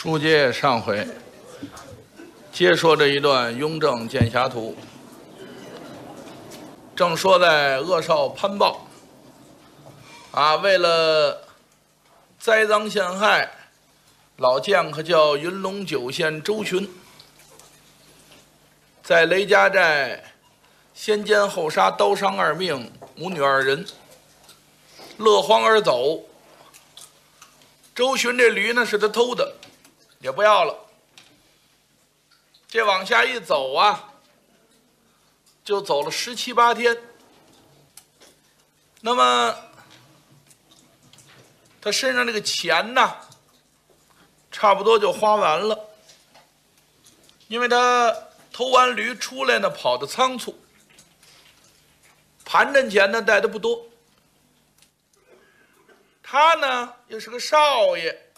书接上回，接说这一段《雍正剑侠图》，正说在恶少潘豹为了栽赃陷害老剑客叫云龙九县周巡，在雷家寨先奸后杀，刀伤二命，母女二人，落荒而走。周巡这驴呢是他偷的，也不要了。这往下一走就走了17、18天。那么他身上这个钱呢，差不多就花完了，因为他偷完驴出来呢，跑得仓促，盘缠钱呢带的不多。他呢又是个少爷，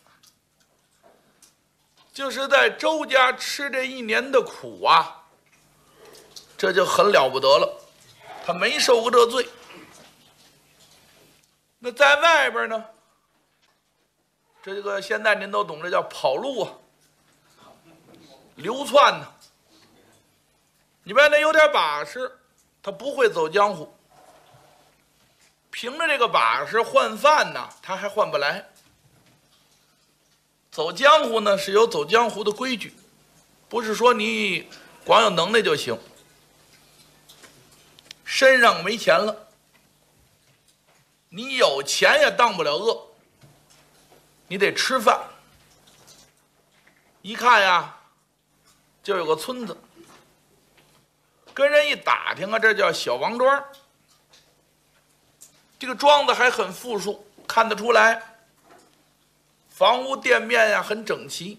就是在周家吃这1年的苦这就很了不得了，他没受过这罪。那在外边呢，这个现在您都懂，这叫跑路流窜呢。你别那有点把式，他不会走江湖，凭着这个把式换饭呢，他还换不来。走江湖呢是有走江湖的规矩，不是说你光有能耐就行。身上没钱了，你有钱也当不了恶，你得吃饭。一看就有个村子，跟人一打听这叫小王庄。这个庄子还很富庶，看得出来，房屋店面很整齐。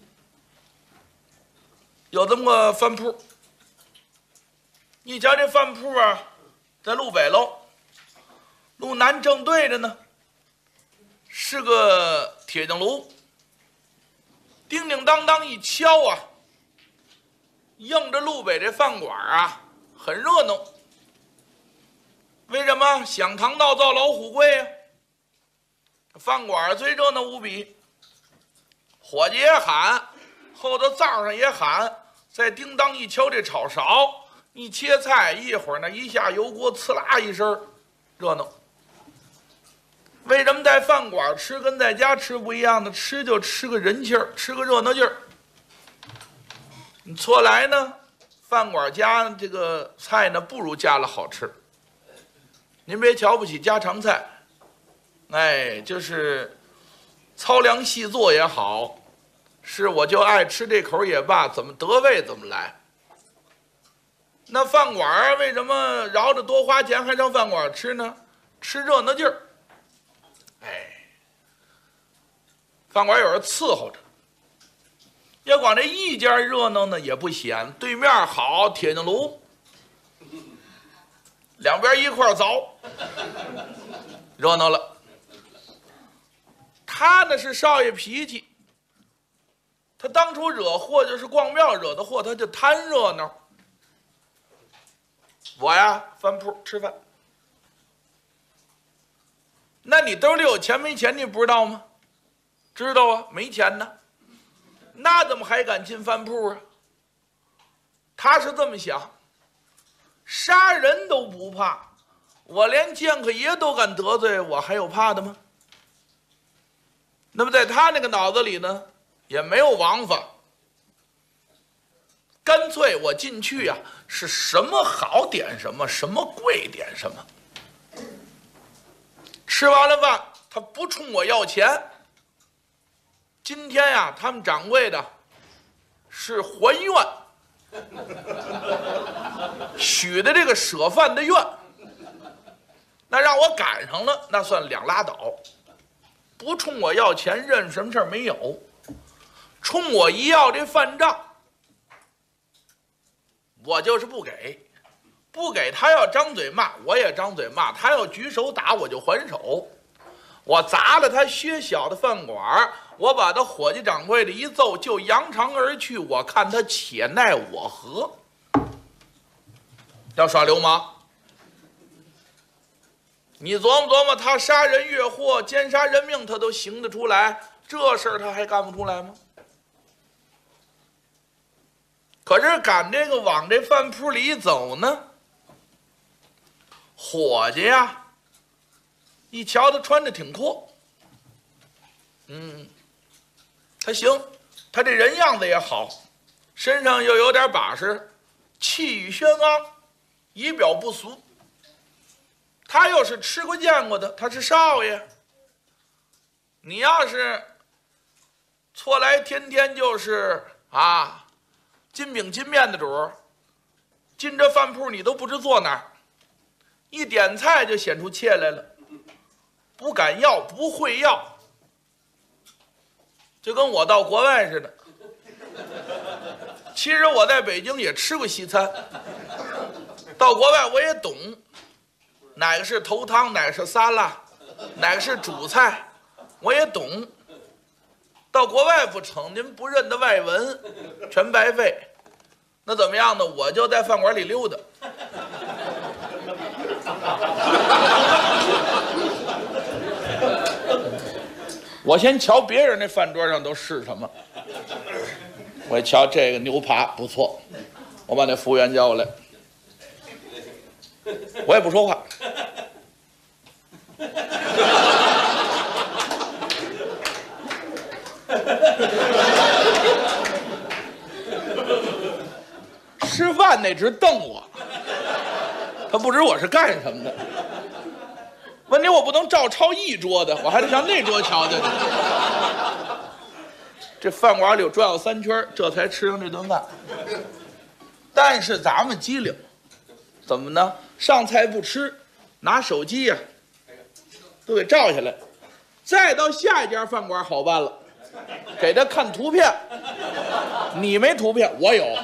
有这么个饭铺，一瞧这饭铺在路北喽，路南正对着呢是个铁匠炉，叮叮当当一敲映着路北这饭馆很热闹。为什么？响堂闹灶老虎贵饭馆最热闹无比，伙计也喊，后头灶上也喊，再叮当一敲这炒勺，一切菜，一会儿呢一下油锅呲啦一声，热闹。为什么在饭馆吃跟在家吃不一样呢？吃就吃个人气儿，吃个热闹劲儿。你错来呢，饭馆家这个菜呢不如家里好吃。您别瞧不起家常菜，就是糙粮细做也好，是我就爱吃这口也罢，怎么得味怎么来。那饭馆为什么饶着多花钱还上饭馆吃呢？吃热闹劲儿。饭馆有人伺候着，要光这一家热闹呢也不显。对面好铁匠炉，两边一块凿，热闹了。他呢是少爷脾气，他当初惹祸就是逛庙惹的祸，他就贪热闹。我饭铺吃饭，那你兜里有钱没钱你不知道吗？知道没钱呢，那怎么还敢进饭铺他是这么想，杀人都不怕，我连剑客爷都敢得罪，我还有怕的吗？那么在他那个脑子里呢，也没有王法，干脆我进去是什么好点什么，什么贵点什么。吃完了饭，他不冲我要钱。今天他们掌柜的是还愿，许的这个舍饭的愿，那让我赶上了，那算两拉倒。不冲我要钱，认什么事儿没有。冲我一要这饭账，我就是不给。不给他要张嘴骂，我也张嘴骂；他要举手打，我就还手。我砸了他薛小的饭馆，我把他伙计掌柜的一揍，就扬长而去。我看他且奈我何？要耍流氓，你琢磨琢磨，他杀人越货、奸杀人命，他都行得出来，这事儿他还干不出来吗？ 可是赶这个往这饭铺里一走呢，伙计呀，一瞧他穿着挺阔，他行，他这人样子也好，身上又有点把式，气宇轩昂，仪表不俗。他又是吃过见过的，他是少爷。你要是错来天天就是金饼金面的主儿，进这饭铺你都不知坐哪儿，一点菜就显出怯来了，不敢要，不会要，就跟我到国外似的。其实我在北京也吃过西餐，到国外我也懂，哪个是头汤，哪个是沙拉，哪个是主菜，我也懂。到国外不成，您不认得外文，全白费。那怎么样呢？我就在饭馆里溜达。我先瞧别人那饭桌上都是什么，我一瞧这个牛扒不错，我把那服务员叫过来，我也不说话。吃饭那直瞪我，他不知我是干什么的。问题我不能照抄一桌的，我还得上那桌瞧去。这饭馆里有转悠3圈，这才吃上这顿饭。但是咱们机灵，怎么呢？上菜不吃，拿手机呀，都给照下来。再到下一家饭馆好办了，给他看图片。你没图片，我有。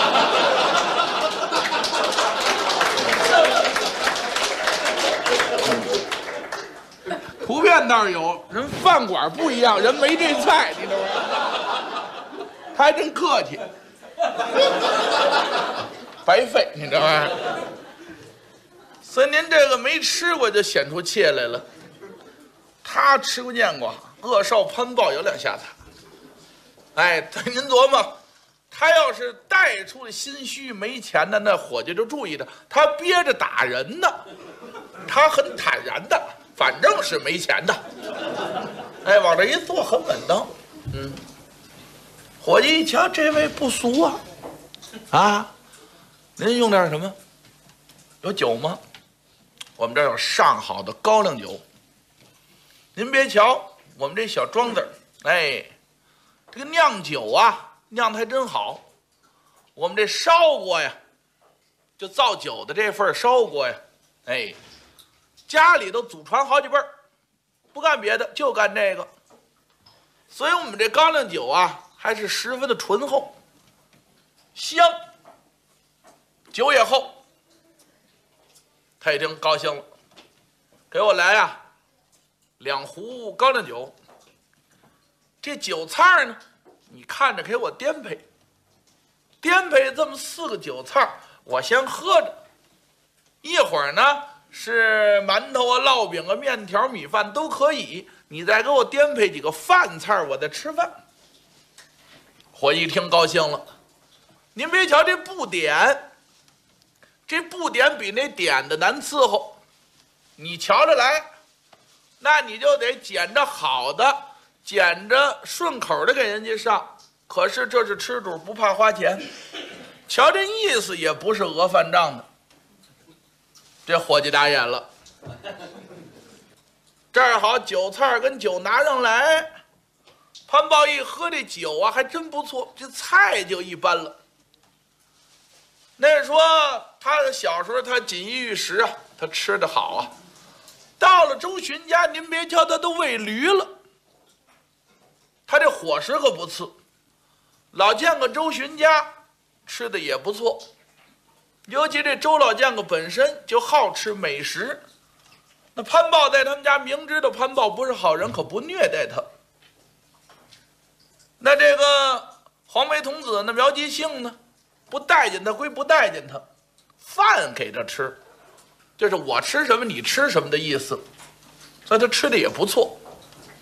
图片倒是有，人饭馆不一样，人没这菜，你知道吗？他还真客气，白费，你知道吗？所以您这个没吃过就显出怯来了。他吃过见过，恶少攀抱有2下子。哎，您琢磨，他要是带出了心虚没钱的，那伙计就注意着，他憋着打人呢，他很坦然的，反正是没钱的。哎，往这一坐很稳当。伙计一瞧，这位不俗啊，您用点什么？有酒吗？我们这儿有上好的高粱酒。您别瞧我们这小庄子，哎，这个酿酒啊，酿得还真好。我们这烧锅呀，就造酒的这份烧锅呀，哎，家里都祖传好几辈儿，不干别的，就干这个。所以我们这高粱酒啊，还是十分的醇厚、香，酒也厚。他一听高兴了，给我来2壶高粱酒。这酒菜呢，你看着给我颠配，颠配这么4个酒菜，我先喝着。一会儿呢是馒头啊、烙饼啊、面条、米饭都可以，你再给我颠配几个饭菜，我再吃饭。伙计一听高兴了，您别瞧这不点，这不点比那点的难伺候。你瞧着来，那你就得捡着好的，捡着顺口的给人家上。可是这是吃主，不怕花钱，瞧这意思也不是讹饭账的。这伙计打眼了，这儿好，酒菜跟酒拿上来。潘豹一喝这酒啊，还真不错，这菜就一般了。那说他的小时候他锦衣玉食啊，他吃得好啊。到了周巡家，您别瞧他都喂驴了，他这伙食可不次。老见个周巡家吃的也不错，尤其这周老见个本身就好吃美食。那潘豹在他们家明知道潘豹不是好人，可不虐待他。那这个黄眉童子那苗吉庆呢，不待见他归不待见他，饭给他吃，就是我吃什么你吃什么的意思。所以他吃的也不错。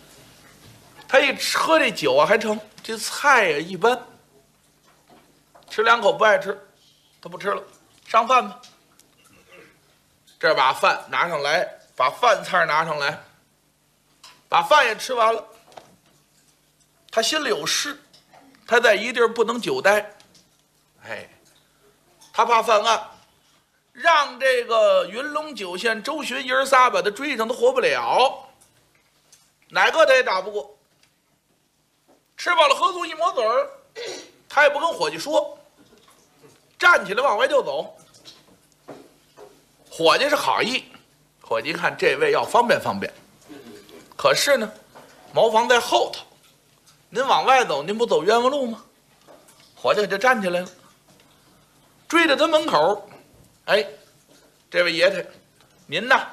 他一喝这酒啊还成，这菜呀一般， 吃2口不爱吃，他不吃了，上饭吧。这把饭拿上来，把饭菜拿上来，把饭也吃完了。他心里有事，他在一地儿不能久待。哎，他怕犯案，让这个云龙9县周巡爷儿仨把他追上，他活不了，哪个他也打不过。吃饱了喝足一抹嘴儿，他也不跟伙计说，站起来往外就走。伙计是好意，伙计看这位要方便方便，可是呢，茅房在后头，您往外走，您不走冤枉路吗？伙计可就站起来了，追着他门口。哎，这位爷太，您呢？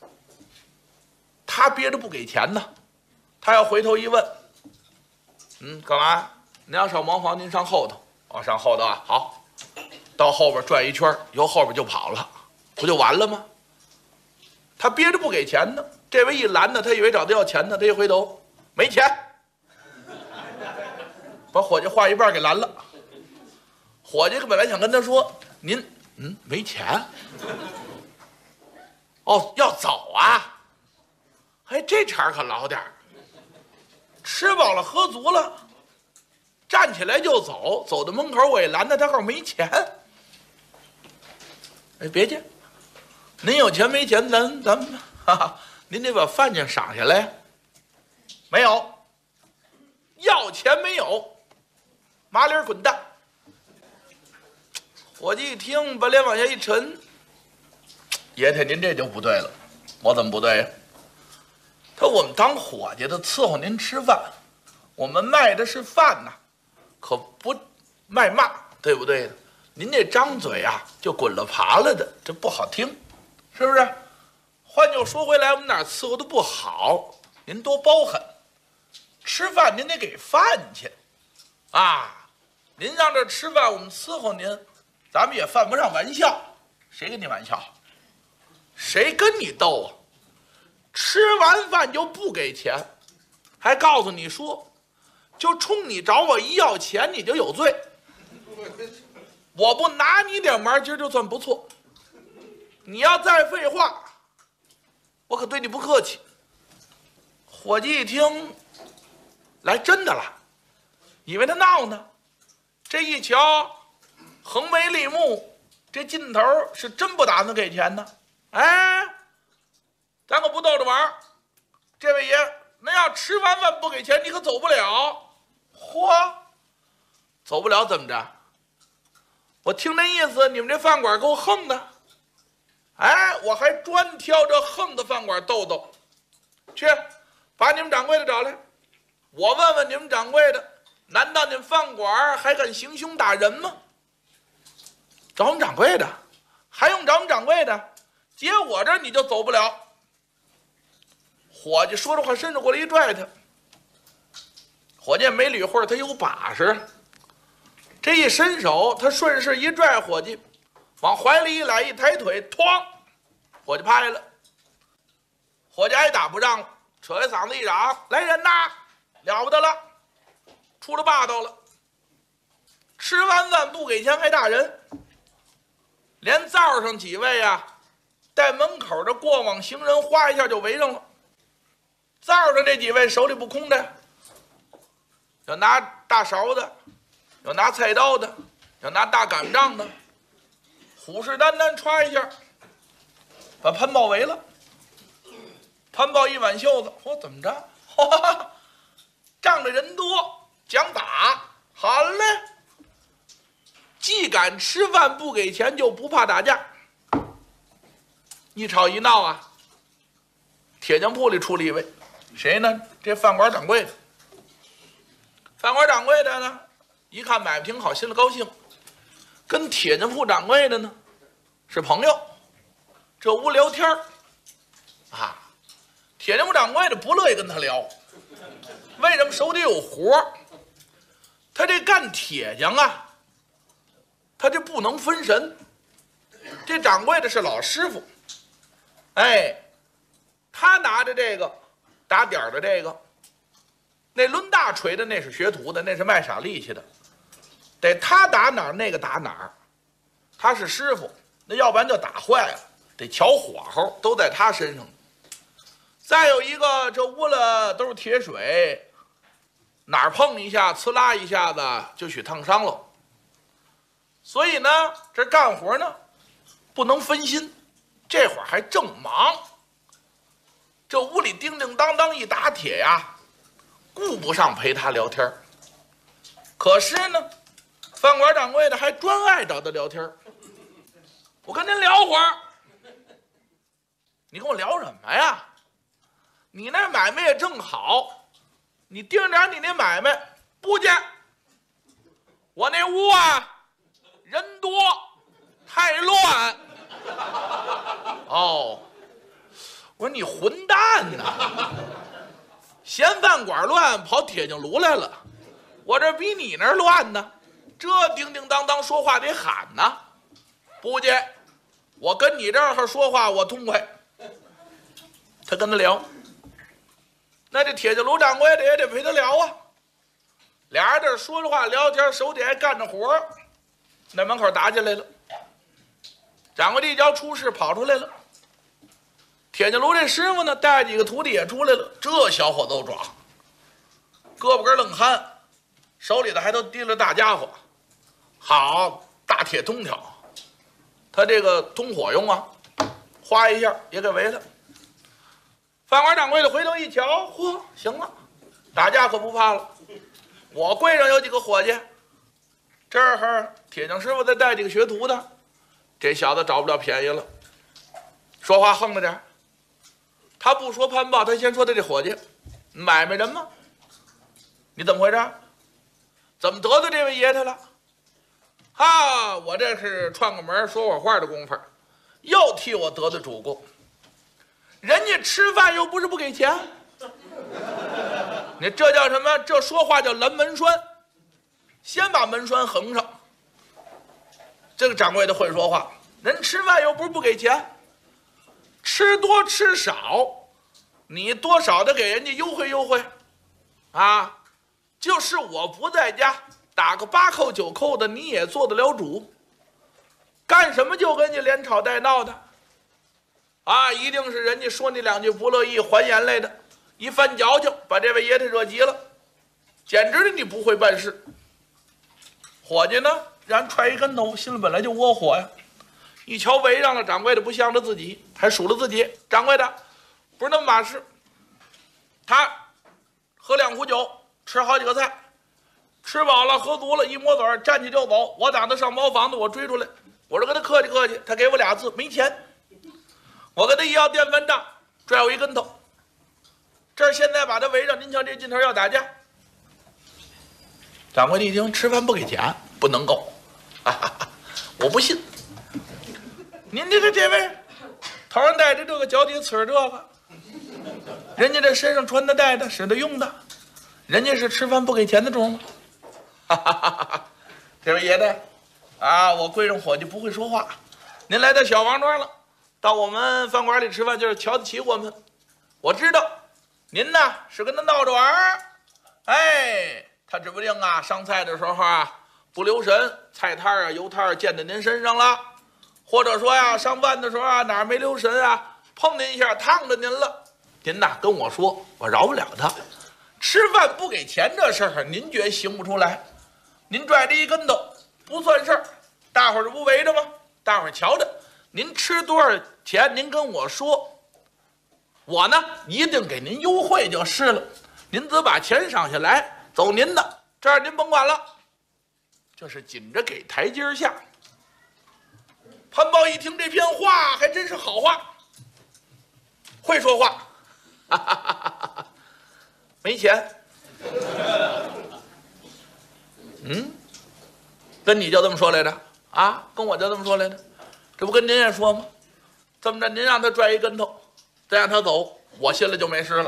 他憋着不给钱呢，他要回头一问，干嘛？您要上茅房，您上后头。哦，上后头啊，好，到后边转一圈，由后边就跑了，不就完了吗？他憋着不给钱呢，这位一拦呢，他以为找他要钱呢，他一回头，没钱，把伙计话一半给拦了。伙计本来想跟他说，您没钱，哦，要走啊？哎，这茬可老点儿。吃饱了喝足了，站起来就走，走到门口我也拦他，他告诉没钱。哎，别介，您有钱没钱，咱们您得把饭钱赏下来。没有，要钱没有，麻利滚蛋。伙计一听，把脸往下一沉，爷太您这就不对了。我怎么不对呀？他我们当伙计的伺候您吃饭，我们卖的是饭呐，可不卖骂，对不对的？您这张嘴啊，就滚了爬了的，这不好听，是不是？换句说回来，我们哪儿伺候的不好，您多包涵。吃饭您得给饭钱啊，您让这吃饭，我们伺候您，咱们也犯不上玩笑。谁跟你玩笑？谁跟你斗啊？吃完饭就不给钱，还告诉你说，就冲你找我一要钱，你就有罪。我不拿你点忙，今儿就算不错。你要再废话，我可对你不客气。伙计一听，来真的了，以为他闹呢。这一瞧，横眉立目，这劲头是真不打算给钱呢。哎，咱可不逗着玩儿。这位爷，那要吃完饭不给钱，你可走不了。嚯，走不了怎么着？我听那意思，你们这饭馆够横的。哎，我还专挑这横的饭馆逗逗。去，把你们掌柜的找来，我问问你们掌柜的，难道你们饭馆还敢行凶打人吗？找我们掌柜的，还用找我们掌柜的？接我这儿你就走不了。伙计说着话，伸手过来一拽他。伙计也没理会，他有把式。这一伸手，他顺势一拽伙计，往怀里一揽，一抬腿，哐，伙计趴下了。伙计挨打不让了，扯下嗓子一嚷：“来人呐！了不得了，出了霸道了！吃完饭不给钱还打人，连灶上几位啊，在门口的过往行人哗一下就围上了。灶上这几位手里不空的，有拿大勺的，有拿菜刀的，有拿大擀杖的，虎视眈眈歘一下，把潘豹围了。潘豹一挽袖子，我怎么着？仗着人多，讲打，好嘞！既敢吃饭不给钱，就不怕打架。一吵一闹啊，铁匠铺里出了一位，谁呢？这饭馆掌柜的。饭馆掌柜的呢，一看买卖挺好，心里高兴，跟铁匠铺掌柜的呢是朋友，这屋聊天啊。铁匠铺掌柜的不乐意跟他聊，为什么？手里有活，他这干铁匠啊，他这不能分神。这掌柜的是老师傅，哎，他拿着这个打点的这个，那抡大锤的那是学徒的，那是卖傻力气的。 得他打哪儿那个打哪儿，他是师傅，那要不然就打坏了，得瞧火候都在他身上。再有一个，这屋了都是铁水，哪儿碰一下呲啦一下子就许烫伤了。所以呢，这干活呢不能分心，这会儿还正忙，这屋里叮叮当当一打铁呀，顾不上陪他聊天。可是呢，饭馆掌柜的还专爱找他聊天。我跟您聊会儿。你跟我聊什么呀？你那买卖也正好，你盯点你那买卖。不见我那屋啊，人多太乱。哦，我说你混蛋呐，嫌饭馆乱跑铁匠炉来了，我这比你那儿乱呢，这叮叮当当说话得喊呐。不介，我跟你这儿说话我痛快。他跟他聊，那这铁匠炉掌柜的也得陪他聊啊。俩人这说着话聊天，手底下干着活，那门口打起来了。掌柜的一脚出事跑出来了，铁匠炉这师傅呢带几个徒弟也出来了。这小伙子都壮，胳膊根愣憨，手里头还都提了大家伙，好大铁通条，他这个通火用啊，哗一下也给围了。饭馆掌柜的回头一瞧，嚯，行了，打架可不怕了。我柜上有几个伙计，这儿铁匠师傅再带几个学徒的，这小子找不了便宜了。说话横着点，他不说攀报，他先说他这伙计，买卖人吗？你怎么回事？怎么得罪这位爷他了？哈，我这是串个门说会话的功夫，又替我得罪主顾。人家吃饭又不是不给钱，你这叫什么？这说话叫拦门栓，先把门栓横上。这个掌柜的会说话，人吃饭又不是不给钱，吃多吃少，你多少的给人家优惠优惠啊。就是我不在家，打个8扣9扣的，你也做得了主。干什么就跟你连吵带闹的啊！一定是人家说你两句不乐意，还眼泪的，一翻矫情，把这位爷他惹急了，简直的你不会办事。伙计呢，让人踹一跟头，心里本来就窝火呀。一瞧围上了，掌柜的不向着自己，还数了自己。掌柜的不是那么码事，他喝2壶酒，吃好几个菜，吃饱了喝足了，一抹嘴站起就走。我打他上茅房子，我追出来，我说跟他客气客气，他给我俩字没钱。我跟他一要电饭账，拽我一跟头。这儿现在把他围上，您瞧这劲头要打架。掌柜的一听，吃饭不给钱，不能够，我不信。您这位头上戴着这个，脚底刺着这个，人家这身上穿的戴的使的用的，人家是吃饭不给钱的种吗？这位爷爷啊，我柜上伙计不会说话，您来到小王庄了，到我们饭馆里吃饭就是瞧得起我们。我知道您呢是跟他闹着玩儿，哎，他指不定啊上菜的时候啊不留神，菜摊啊油摊溅在您身上了，或者说呀上饭的时候啊哪儿没留神啊碰您一下烫着您了，您呐跟我说，我饶不了他。吃饭不给钱这事儿您觉得行不出来，您拽着一跟头不算事儿，大伙儿这不围着吗？大伙儿瞧着您吃多少钱您跟我说，我呢一定给您优惠就是了，您只把钱赏下来，走您的，这儿您甭管了。这是紧着给台阶下。潘豹一听这片话还真是好话，会说话，没钱，跟你就这么说来着啊？跟我就这么说来着，这不跟您也说吗？这么着，您让他拽一跟头，再让他走，我心里就没事了。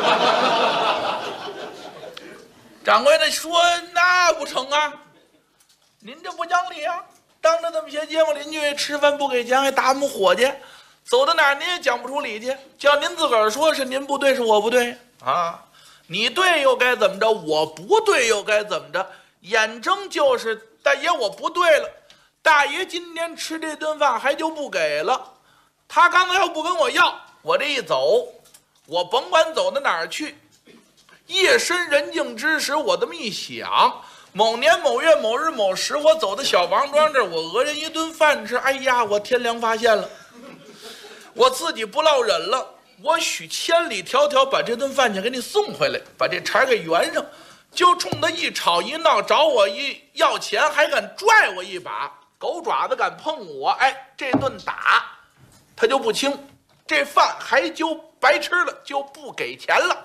掌柜的说：“那不成啊，您这不讲理啊！当着这么些街坊邻居吃饭不给钱，还打我们伙计，走到哪儿您也讲不出理去。叫您自个儿说是您不对，是我不对啊？你对又该怎么着？我不对又该怎么着？ 眼睁就是大爷，我不对了，大爷今天吃这顿饭还就不给了。他刚才要不跟我要，我这一走，我甭管走到哪儿去，夜深人静之时，我这么一想，某年某月某日某时，我走到小王庄这儿，我讹人一顿饭吃，哎呀，我天良发现了，我自己不落忍了，我许千里迢迢把这顿饭钱给你送回来，把这茬给圆上，就冲他一吵一闹，找我一要钱，还敢拽我一把，狗爪子敢碰我，哎，这顿打他就不轻，这饭还就白吃了，就不给钱了。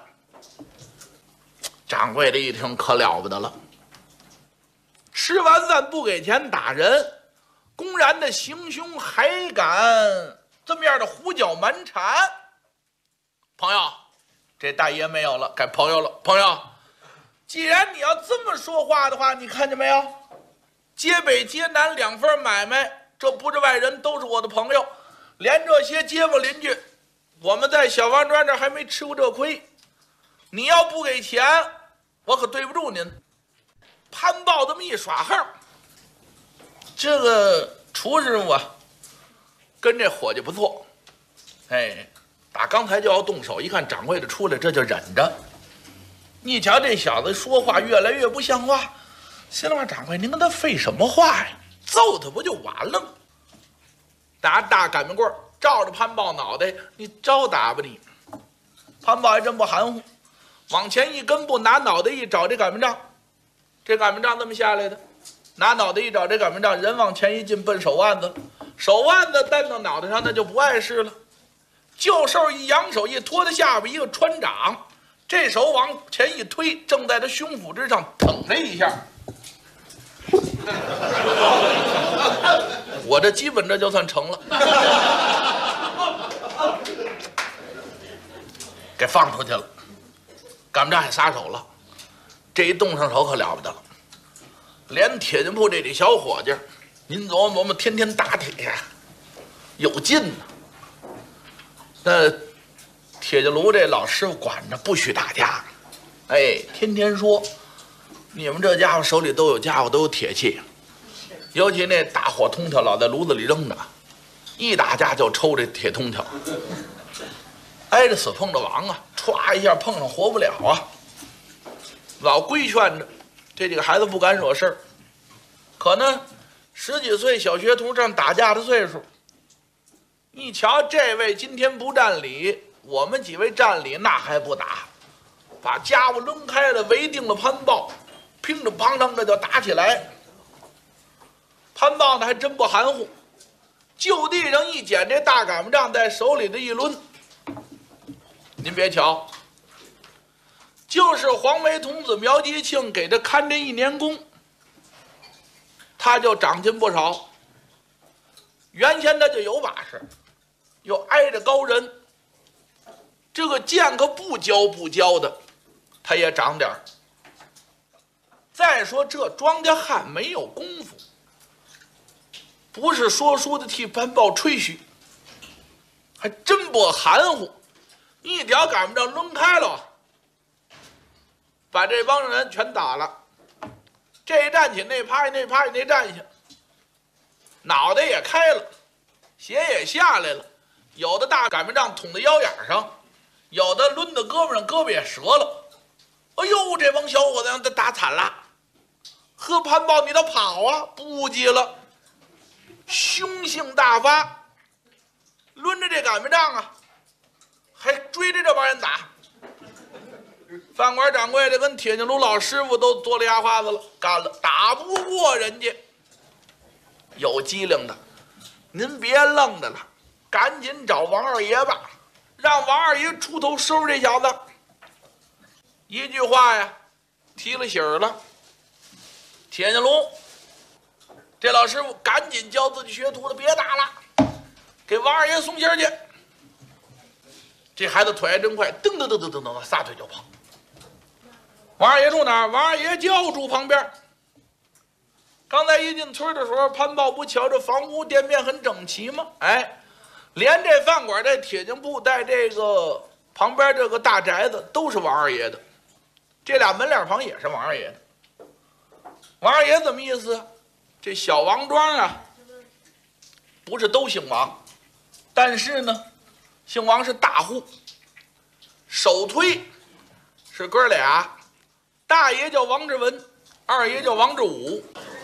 掌柜的一听可了不得了，吃完饭不给钱打人，公然的行凶，还敢这么样的胡搅蛮缠。朋友，这大爷没有了，该朋友了。朋友，既然你要这么说话的话，你看见没有？街北街南两份买卖，这不是外人，都是我的朋友。连这些街坊邻居，我们在小王庄这还没吃过这亏。你要不给钱，我可对不住您。潘豹这么一耍横，这个厨师傅啊，跟这伙计不错，哎，打刚才就要动手，一看掌柜的出来，这就忍着。你瞧这小子说话越来越不像话，心里话，掌柜您跟他废什么话呀？揍他不就完了吗？拿大擀面棍照着潘豹脑袋，你招打吧你！潘豹还真不含糊，往前一跟步，拿脑袋一找这擀面杖，这擀面杖这么下来的，拿脑袋一找这擀面杖，人往前一进，奔手腕子，手腕子担到脑袋上，那就不碍事了。旧手一扬手一拖他下边一个穿掌，这手往前一推，正在他胸腹之上腾他一下。我这基本这就算成了，给放出去了。擀面杖也撒手了，这一动上手可了不得了。连铁匠铺这里小伙计，您琢磨琢磨，天天打铁呀，有劲呢。那铁匠炉这老师傅管着，不许打架。哎，天天说，你们这家伙手里都有家伙，都有铁器。尤其那大火通条老在炉子里扔着，一打架就抽这铁通条，挨着死碰着亡啊，歘一下碰上活不了啊。老规劝着这几个孩子不敢惹事儿，可呢10几岁小学徒正打架的岁数。一瞧这位今天不占理，我们几位占理，那还不打，把家伙抡开了，围定了潘豹，拼着砰当的就打起来。潘豹呢还真不含糊，就地上一捡这大擀面杖，在手里的一抡。您别瞧，就是黄眉童子苗吉庆给他看这1年功，他就长进不少。原先他就有把式，又挨着高人，这个剑可不教的，他也长点儿。再说这庄稼汉没有功夫，不是说书的替潘豹吹嘘，还真不含糊，一条擀面杖抡开了，把这帮人全打了。这一站起，那趴下，那趴下，那站下，脑袋也开了，血也下来了，有的大擀面杖捅在腰眼上，有的抡到胳膊上，胳膊也折了。哎呦，这帮小伙子让他打惨了。呵，潘豹你倒跑啊，不急了，凶性大发，抡着这擀面杖啊，还追着这帮人打。饭馆掌柜的跟铁匠炉老师傅都嘬了牙花子了，干了，打不过人家。有机灵的，您别愣着了，赶紧找王二爷吧，让王二爷出头收拾这小子。一句话呀，提了醒儿了。铁匠炉这老师傅赶紧教自己学徒的别打了，给王二爷送信去。这孩子腿还真快，噔噔噔噔噔噔，撒腿就跑。王二爷住哪儿？王二爷就住旁边。刚才一进村的时候，潘豹不瞧这房屋店面很整齐吗？哎，连这饭馆带铁匠铺带这个旁边这个大宅子都是王二爷的，这俩门脸房也是王二爷的。 王二爷怎么意思？这小王庄啊，不是都姓王，但是呢，姓王是大户，首推是哥俩，大爷叫王志文，二爷叫王志武。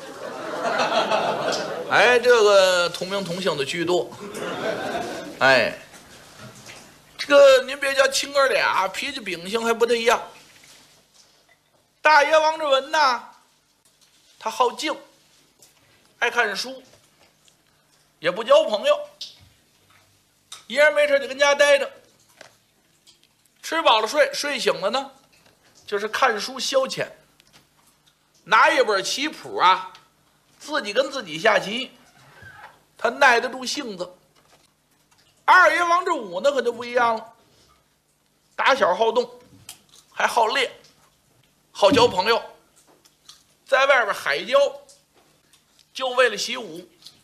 哎，这个同名同姓的居多。哎，这个您别叫亲哥俩，脾气秉性还不太一样。大爷王志文呐，他好静，爱看书，也不交朋友，一人没事就跟家待着，吃饱了睡，睡醒了呢，就是看书消遣，拿一本棋谱啊，自己跟自己下棋，他耐得住性子。二爷王志武呢可就不一样了，打小好动，还好练，好交朋友，在外边海交，就为了习武。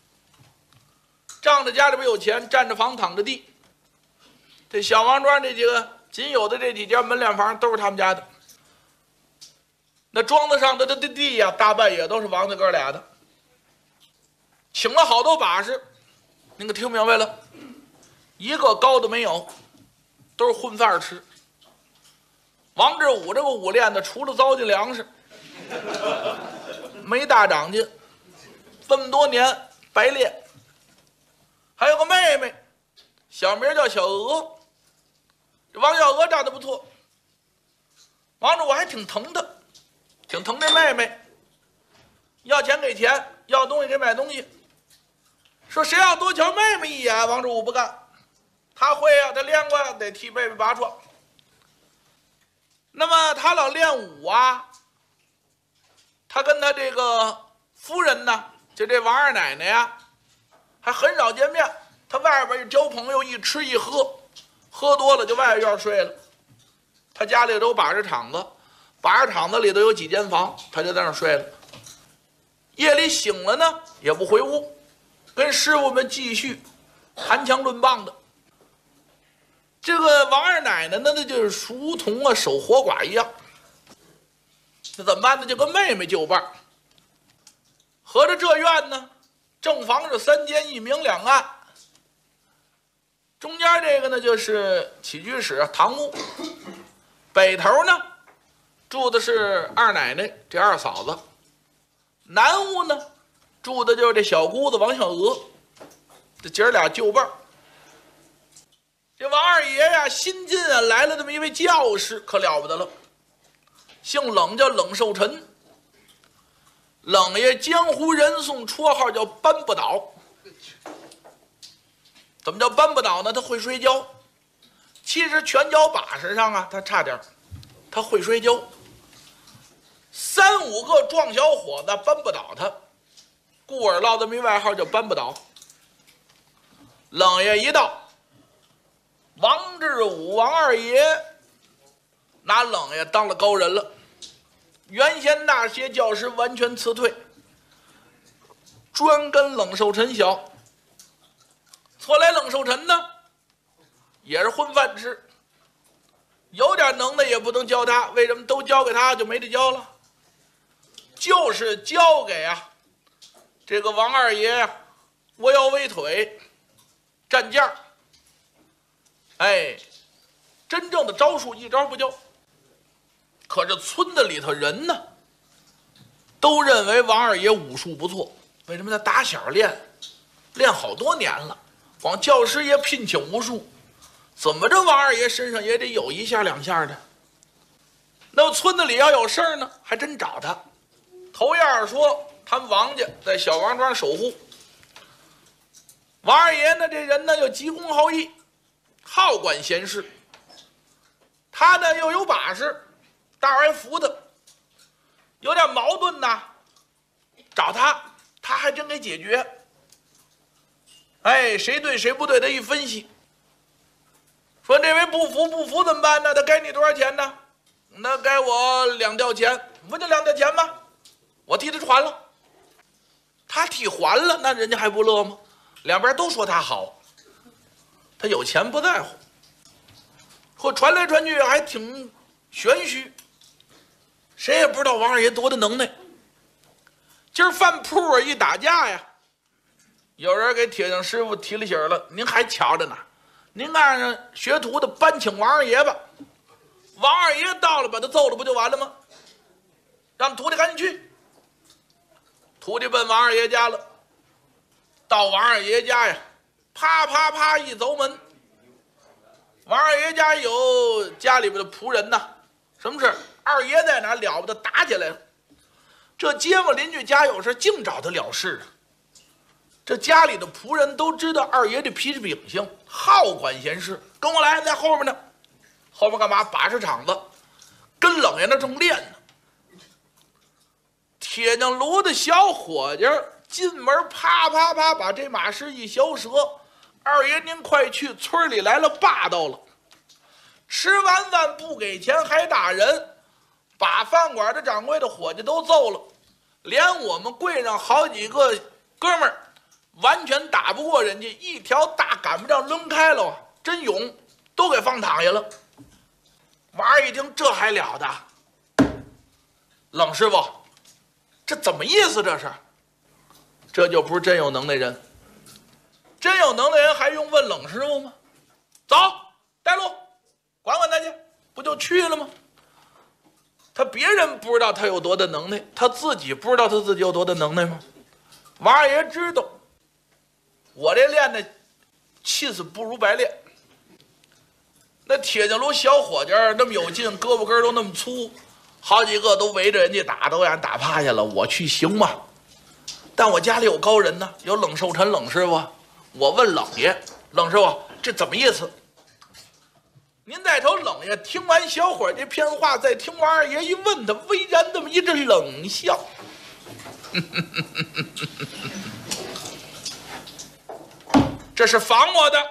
仗着家里边有钱，占着房躺着地。这小王庄这几个仅有的这几间门脸房都是他们家的，那庄子上的这地呀，大半也都是王家哥俩的。请了好多把式，您可听明白了？一个高的没有，都是混饭吃。王志武这个武练的，除了糟践粮食，没大长进，这么多年白练。还有个妹妹，小名叫小娥。这王小娥长得不错，王志武还挺疼她，挺疼这妹妹。要钱给钱，要东西给买东西。说谁要多瞧妹妹一眼，王志武不干。他会啊，他练过呀，得替妹妹拔创。那么他老练武啊，他跟他这个夫人呢，就这王二奶奶呀，还很少见面。他外边一交朋友，一吃一喝，喝多了就外院睡了。他家里都有把式场子，把式场子里头有几间房，他就在那儿睡了。夜里醒了呢，也不回屋，跟师傅们继续谈枪论棒的。这个王二奶奶呢，那就是如同啊守活寡一样。那怎么办呢？就跟妹妹就伴。合着这院呢，正房是3间，一明两暗。中间这个呢，就是起居室堂屋。北头呢，住的是二奶奶这二嫂子。南屋呢，住的就是这小姑子王小娥。这姐儿俩就伴。这王二爷呀，新近啊来了这么一位教士，可了不得了，姓冷，叫冷寿臣。冷爷江湖人送绰号叫搬不倒。怎么叫搬不倒呢？他会摔跤。其实拳脚把式上啊，他差点，他会摔跤。3、5个壮小伙子搬不倒他，故而落这么一外号叫搬不倒。冷爷一到，王志武王二爷拿冷爷当了高人了，原先那些教师完全辞退，专跟冷寿臣学。后来冷寿臣呢，也是混饭吃，有点能耐也不能教他，为什么都交给他就没得教了？就是交给啊这个王二爷呀，窝腰围腿，站架。哎，真正的招数一招不教。可是村子里头人呢，都认为王二爷武术不错。为什么？他打小练好多年了，往教师爷聘请无数，怎么着王二爷身上也得有1下2下的。那么村子里要有事儿呢，还真找他。头样说他们王家在小王庄守护。王二爷呢，这人呢又急公好义，好管闲事。他呢又有把式，大伙还服他。有点矛盾呐，找他，他还真给解决。哎，谁对谁不对，他一分析，说这位不服怎么办呢？他该你多少钱呢？那该我2吊钱，不就2吊钱吗？我替他还了。他替还了，那人家还不乐吗？两边都说他好，他有钱不在乎，或传来传去还挺玄虚，谁也不知道王二爷多大能耐。 今儿饭铺一打架呀，有人给铁匠师傅提了醒了，您还瞧着呢，您让学徒的搬请王二爷吧。王二爷到了，把他揍了不就完了吗？让徒弟赶紧去。徒弟奔王二爷家了。到王二爷家呀，啪啪啪一凿门。王二爷家有家里边的仆人呐，什么事？二爷在哪了不得，打起来了。这街坊邻居家有事净找他了事啊。这家里的仆人都知道二爷的脾气秉性，好管闲事。跟我来，在后面呢。后面干嘛？把式场子，跟冷爷那正练呢。铁匠炉的小伙计进门，啪啪啪把这马尸一削折。二爷您快去，村里来了霸道了。吃完饭不给钱还打人，把饭馆的掌柜的伙计都揍了，连我们柜上好几个哥们儿完全打不过人家，一条大擀面杖抡开了啊，真勇，都给放躺下了。王二一听，这还了得？冷师傅，这怎么意思？这是，这就不是真有能耐人。真有能耐人还用问冷师傅吗？走，带路，管管他去，不就去了吗？他别人不知道他有多大能耐，他自己不知道他自己有多大能耐吗？王二爷知道，我这练的气死不如白练。那铁匠炉小伙计那么有劲，胳膊根都那么粗，好几个都围着人家打，都让人打趴下了。我去行吗？但我家里有高人呢，有冷寿臣冷师傅。我问冷爷，冷师傅这怎么意思？您再瞅冷爷，听完小伙这片话，再听王二爷一问他，微然这么一阵冷笑。这是防我的。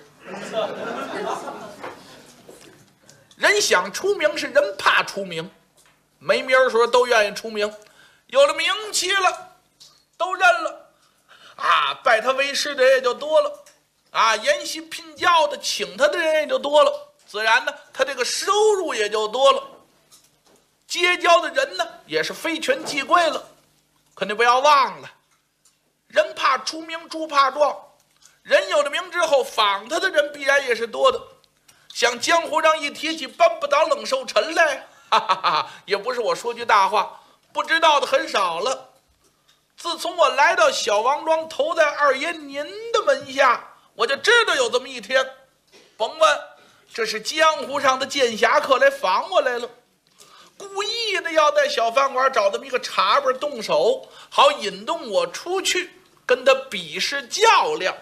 人想出名是人怕出名，没名儿的时候都愿意出名，有了名气了都认了啊，拜他为师的人也就多了啊，研习聘教的请他的人也就多了，自然呢他这个收入也就多了，结交的人呢也是非权即贵了。可你不要忘了，人怕出名猪怕壮，人有了名之后仿他的人必然也是多的。像江湖上一提起搬不倒冷寿臣来，哈哈哈，也不是我说句大话，不知道的很少了。自从我来到小王庄，投在二爷您的门下，我就知道有这么一天。甭问，这是江湖上的剑侠客来访我来了，故意的要在小饭馆找这么一个茶本动手，好引动我出去跟他比试较量。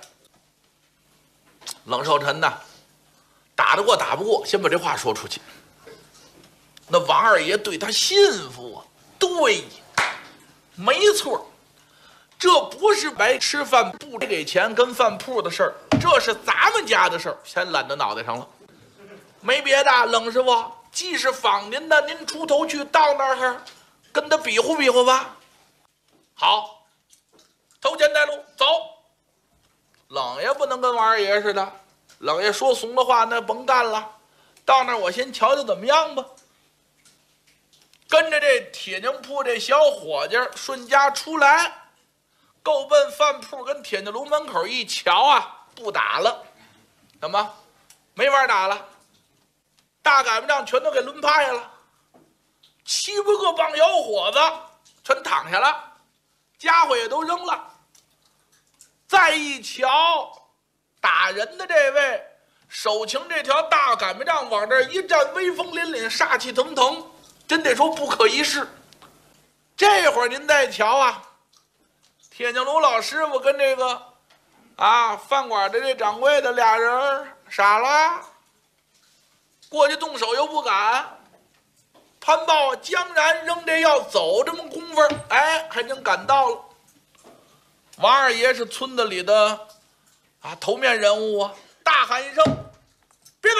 冷寿臣呐，打得过打不过，先把这话说出去。那王二爷对他信服啊，对，没错，这不是白吃饭不给钱跟饭铺的事儿，这是咱们家的事儿，先揽到脑袋上了。没别的，冷师傅，既是访您的，您出头去到那儿跟他比划比划吧。好，头前带路，走。冷爷不能跟王二爷似的，冷爷说怂的话那甭干了，到那儿我先瞧瞧怎么样吧。跟着这铁匠铺这小伙计顺家出来，够奔饭铺跟铁匠炉门口一瞧啊，不打了。怎么没法打了？大擀面杖全都给抡趴下了，7、8个棒小伙子全躺下了，家伙也都扔了。再一瞧，打人的这位手擎这条大擀面杖往这一站，威风凛凛，煞气腾腾，真得说不可一世。这会儿您再瞧啊，铁匠炉老师傅跟这个饭馆的这掌柜的俩人傻了，过去动手又不敢。潘豹江然扔这要走，这么功夫还真赶到了。王二爷是村子里的头面人物啊，大喊一声别走。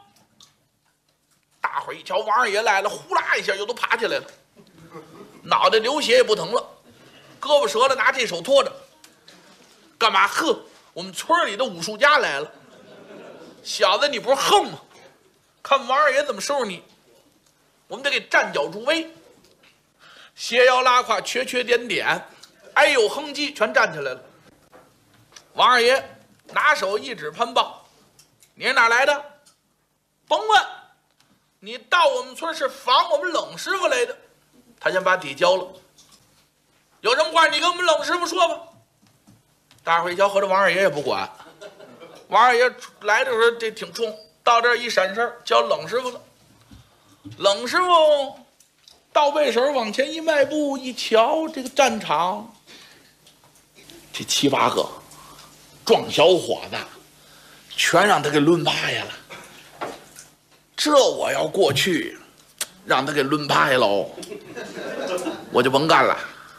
大伙一瞧王二爷来了，呼啦一下又都爬起来了，脑袋流血也不疼了，胳膊折了拿这手托着。干嘛？呵，我们村里的武术家来了。小子你不是横吗？看王二爷怎么收拾你，我们得给站脚助威。斜腰拉胯，缺缺点点， 哎呦哼唧，全站起来了。王二爷拿手一指潘豹：“你是哪来的？甭问，你到我们村是访我们冷师傅来的。”他先把底交了。有什么话你跟我们冷师傅说吧。大伙一瞧，合着王二爷也不管。王二爷来的时候这挺冲，到这儿一闪身叫冷师傅了。冷师傅倒背手往前一迈步，一瞧这个战场，这7、8个壮小伙子全让他给抡趴下了。这我要过去让他给抡趴下喽，我就甭干了。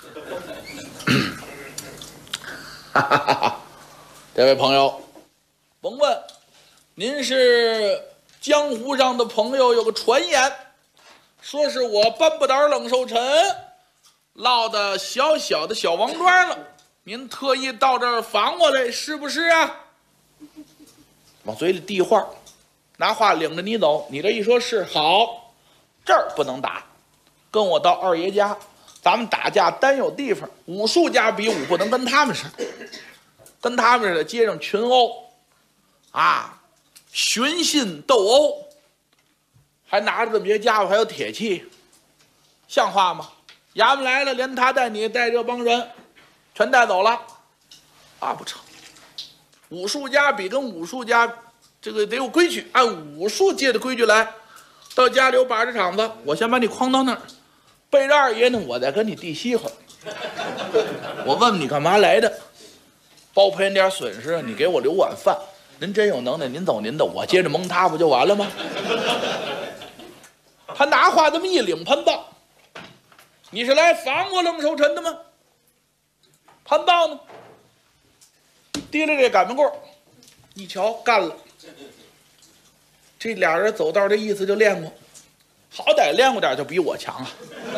这位朋友，甭问，您是江湖上的朋友，有个传言，说是我班不倒冷寿辰落的小小的小王庄了，您特意到这儿访我来，是不是啊？往嘴里递话，拿话领着你走。你这一说是好，这儿不能打，跟我到二爷家，咱们打架单有地方，武术家比武不能跟他们似的，跟他们似的街上群殴啊，寻衅斗殴，还拿着这么些家伙，还有铁器，像话吗？衙门来了，连他带你带这帮人全带走了，啊不成。武术家比跟武术家这个得有规矩，按武术界的规矩来。到家里有把式场子，我先把你诓到那儿，背着二爷呢，我再跟你递稀会儿。我问问你干嘛来的，包赔点损失，你给我留碗饭。您真有能耐，您走您的，我接着蒙他不就完了吗？他拿话这么一领，潘豹，你是来访我冷寿辰的吗？潘豹呢，提了这擀面棍，一瞧干了。这俩人走道的意思就练过，好歹练过点就比我强啊。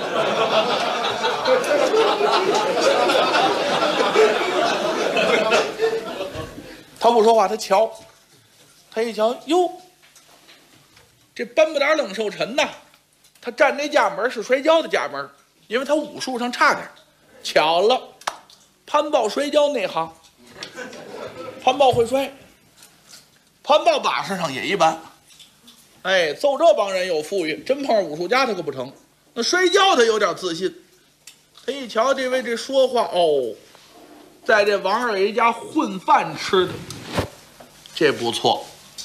他不说话，他瞧，他一瞧，哟，这班不倒冷寿辰呐，他站这架门是摔跤的架门，因为他武术上差点。巧了，潘豹摔跤那行，潘豹会摔，潘豹把式上也一般。哎，揍这帮人有富裕，真碰上武术家他可不成。那摔跤他有点自信，他一瞧这位这说话哦，在这王二爷家混饭吃的，这不错。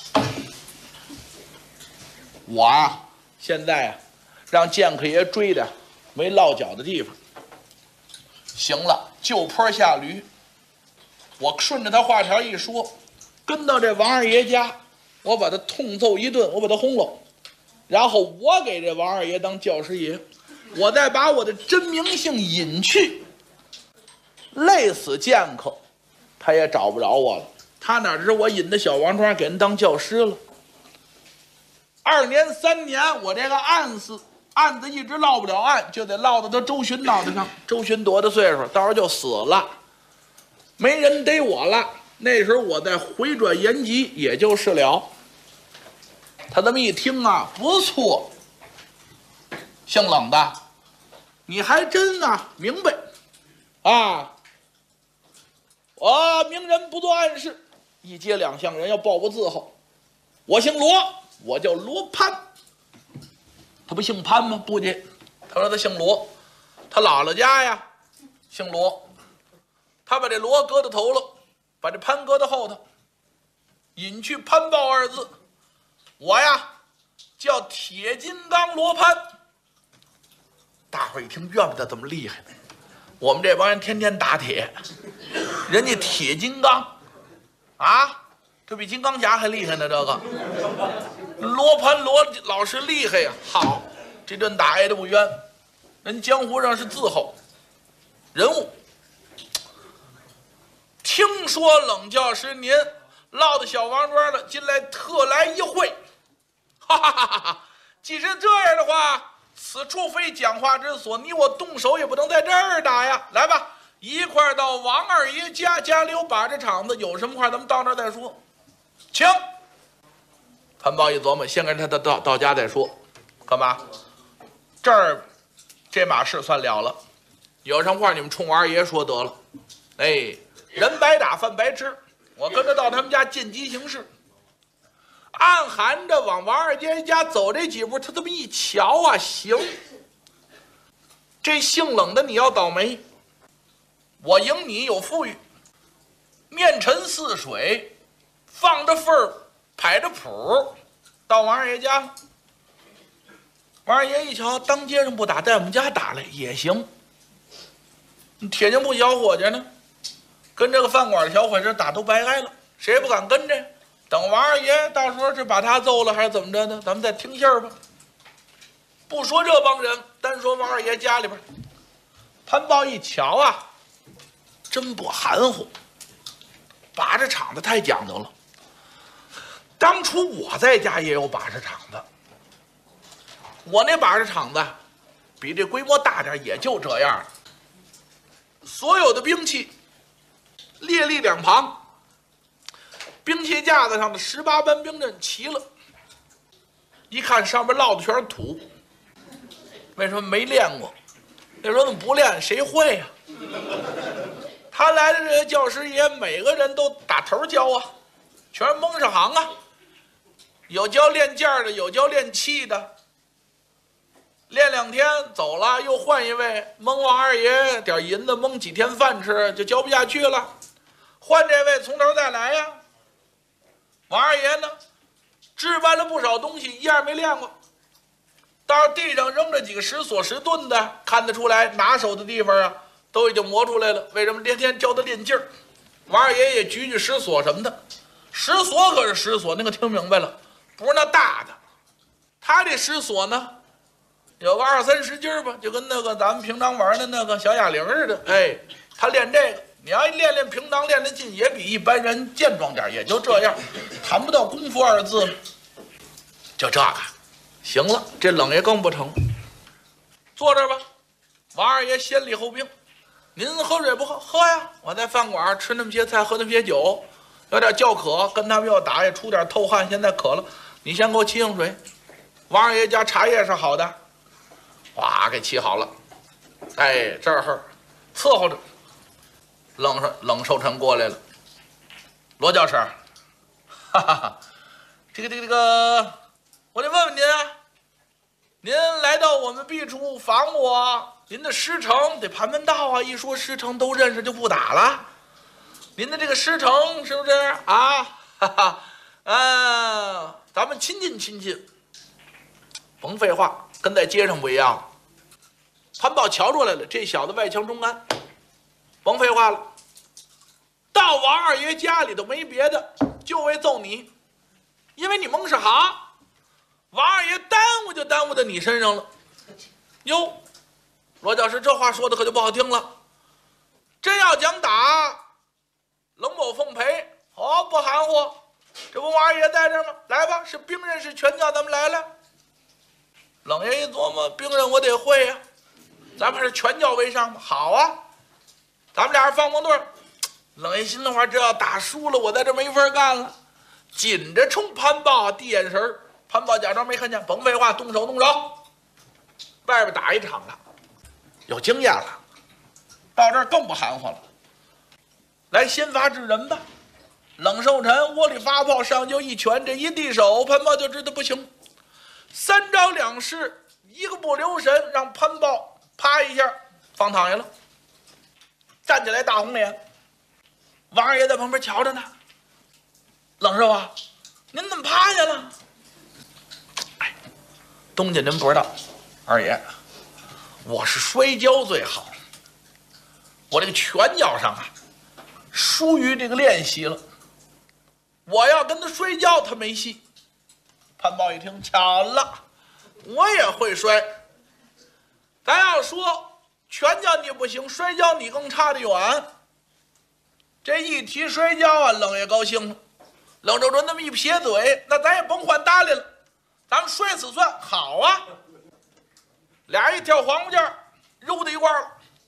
我啊，现在啊，让剑客爷追的没落脚的地方。行了，就坡下驴。我顺着他话条一说，跟到这王二爷家，我把他痛揍一顿，我把他轰了，然后我给这王二爷当教师爷，我再把我的真名姓隐去，累死剑客，他也找不着我了。他哪知我引的小王庄给人当教师了。2年3年，我这个案子一直落不了案，就得落到他周巡脑袋上。周巡多大岁数，到时候就死了，没人逮我了。那时候我再回转延吉，也就是了。他这么一听啊，不错，姓冷的，你还真啊明白啊！我明人不做暗事，一街2巷人要报我字号。我姓罗，我叫罗潘。他不姓潘吗？不的，他说他姓罗，他姥姥家呀姓罗，他把这罗搁到头了，把这潘搁到后头，隐去潘豹2字。我呀叫铁金刚罗潘。大伙一听，怨不得这么厉害呢。我们这帮人天天打铁，人家铁金刚啊，这比金刚侠还厉害呢。这个罗盘罗老师厉害呀！好，这顿打挨得不冤，人江湖上是字号人物。听说冷教师您落到小王庄了，今来特来一会，哈哈哈哈！既是这样的话，此处非讲话之所，你我动手也不能在这儿打呀。来吧，一块儿到王二爷家，家里有把这场子，有什么话咱们到那儿再说。请。潘豹一琢磨，先跟他到家再说。干嘛？这儿这码事算了了， 有什么话你们冲我二爷说得了。哎，人白打饭白吃，我跟着到他们家见机行事。暗含着往王二爷家走这几步，他这么一瞧啊，行，这姓冷的你要倒霉，我赢你有富裕，面沉似水，放着份儿，排着谱，到王二爷家了。王二爷一瞧，当街上不打，在我们家打来也行。铁匠铺小伙计呢，跟这个饭馆的小伙子打都白挨了，谁也不敢跟着。等王二爷到时候是把他揍了还是怎么着呢？咱们再听信儿吧。不说这帮人，单说王二爷家里边，潘豹一瞧啊，真不含糊，把式厂子太讲究了。当初我在家也有把式厂子，我那把式厂子比这规模大点，也就这样。所有的兵器列立两旁，兵器架子上的18般兵刃齐了，一看上面落的全是土。为什么没练过？那时候怎么不练？谁会呀？他来的这些教师爷，每个人都打头教啊，全是蒙上行啊。有教练件的，有教练器的。练2天走了，又换一位，蒙王二爷点银子，蒙几天饭吃，就教不下去了。换这位，从头再来呀。王二爷呢，置办了不少东西，一样没练过。到地上扔着几个石锁石盾的，看得出来拿手的地方啊，都已经磨出来了。为什么天天教他练劲儿？王二爷也举石锁什么的，石锁可是石锁，那个听明白了，不是那大的。他这石锁呢，有个20、30斤吧，就跟那个咱们平常玩的那个小哑铃似的。哎，他练这个，你要一练平常练得进，也比一般人健壮点，也就这样，谈不到功夫2字了。就这个，行了，这冷爷更不成。坐这儿吧，王二爷先礼后兵。您喝水不喝？喝呀！我在饭馆吃那么些菜，喝那么些酒，有点叫渴，跟他们又打，也出点透汗，现在渴了。你先给我沏上水。王二爷家茶叶是好的，哇，给沏好了。哎，这儿伺候着。冷寿臣过来了，罗教师，哈哈哈，这个，我得问问您啊，您来到我们敝处访我，您的师承得盘盘道啊，一说师承都认识就不打了。您的这个师承是不是啊？哈哈，咱们亲近亲近。甭废话，跟在街上不一样。潘豹瞧出来了，这小子外强中干。甭废话了，到王二爷家里头没别的，就为揍你，因为你蒙是行，王二爷耽误就耽误在你身上了。哟，罗教师这话说的可就不好听了。真要讲打，冷某奉陪，哦，不含糊。这不王二爷在这吗？来吧，是兵刃是拳脚，咱们来了。冷爷一琢磨，兵刃我得会呀，咱们是拳脚为上嘛。好啊。咱们俩人放对儿，冷爷心里话，这要打输了，我在这没法干了。紧着冲潘豹递眼神，潘豹假装没看见，甭废话，动手。外边打一场了，有经验了，到这儿更不含糊了。来，先发制人吧。冷寿臣窝里发炮，上就一拳，这一递手，潘豹就知道不行。3招2式，一个不留神，让潘豹啪一下放躺下了。站起来，大红脸。王二爷在旁边瞧着呢。冷师傅，您怎么趴下了？哎，东家您不知道，二爷，我是摔跤最好，我这个拳脚上啊，疏于这个练习了。我要跟他摔跤，他没戏。潘豹一听，巧了，我也会摔。咱要说拳脚你不行，摔跤你更差得远。这一提摔跤啊，冷爷高兴了。冷寿春那么一撇嘴，那咱也甭换搭理了，咱们摔死算好啊。俩人一跳黄瓜架，揉到一块了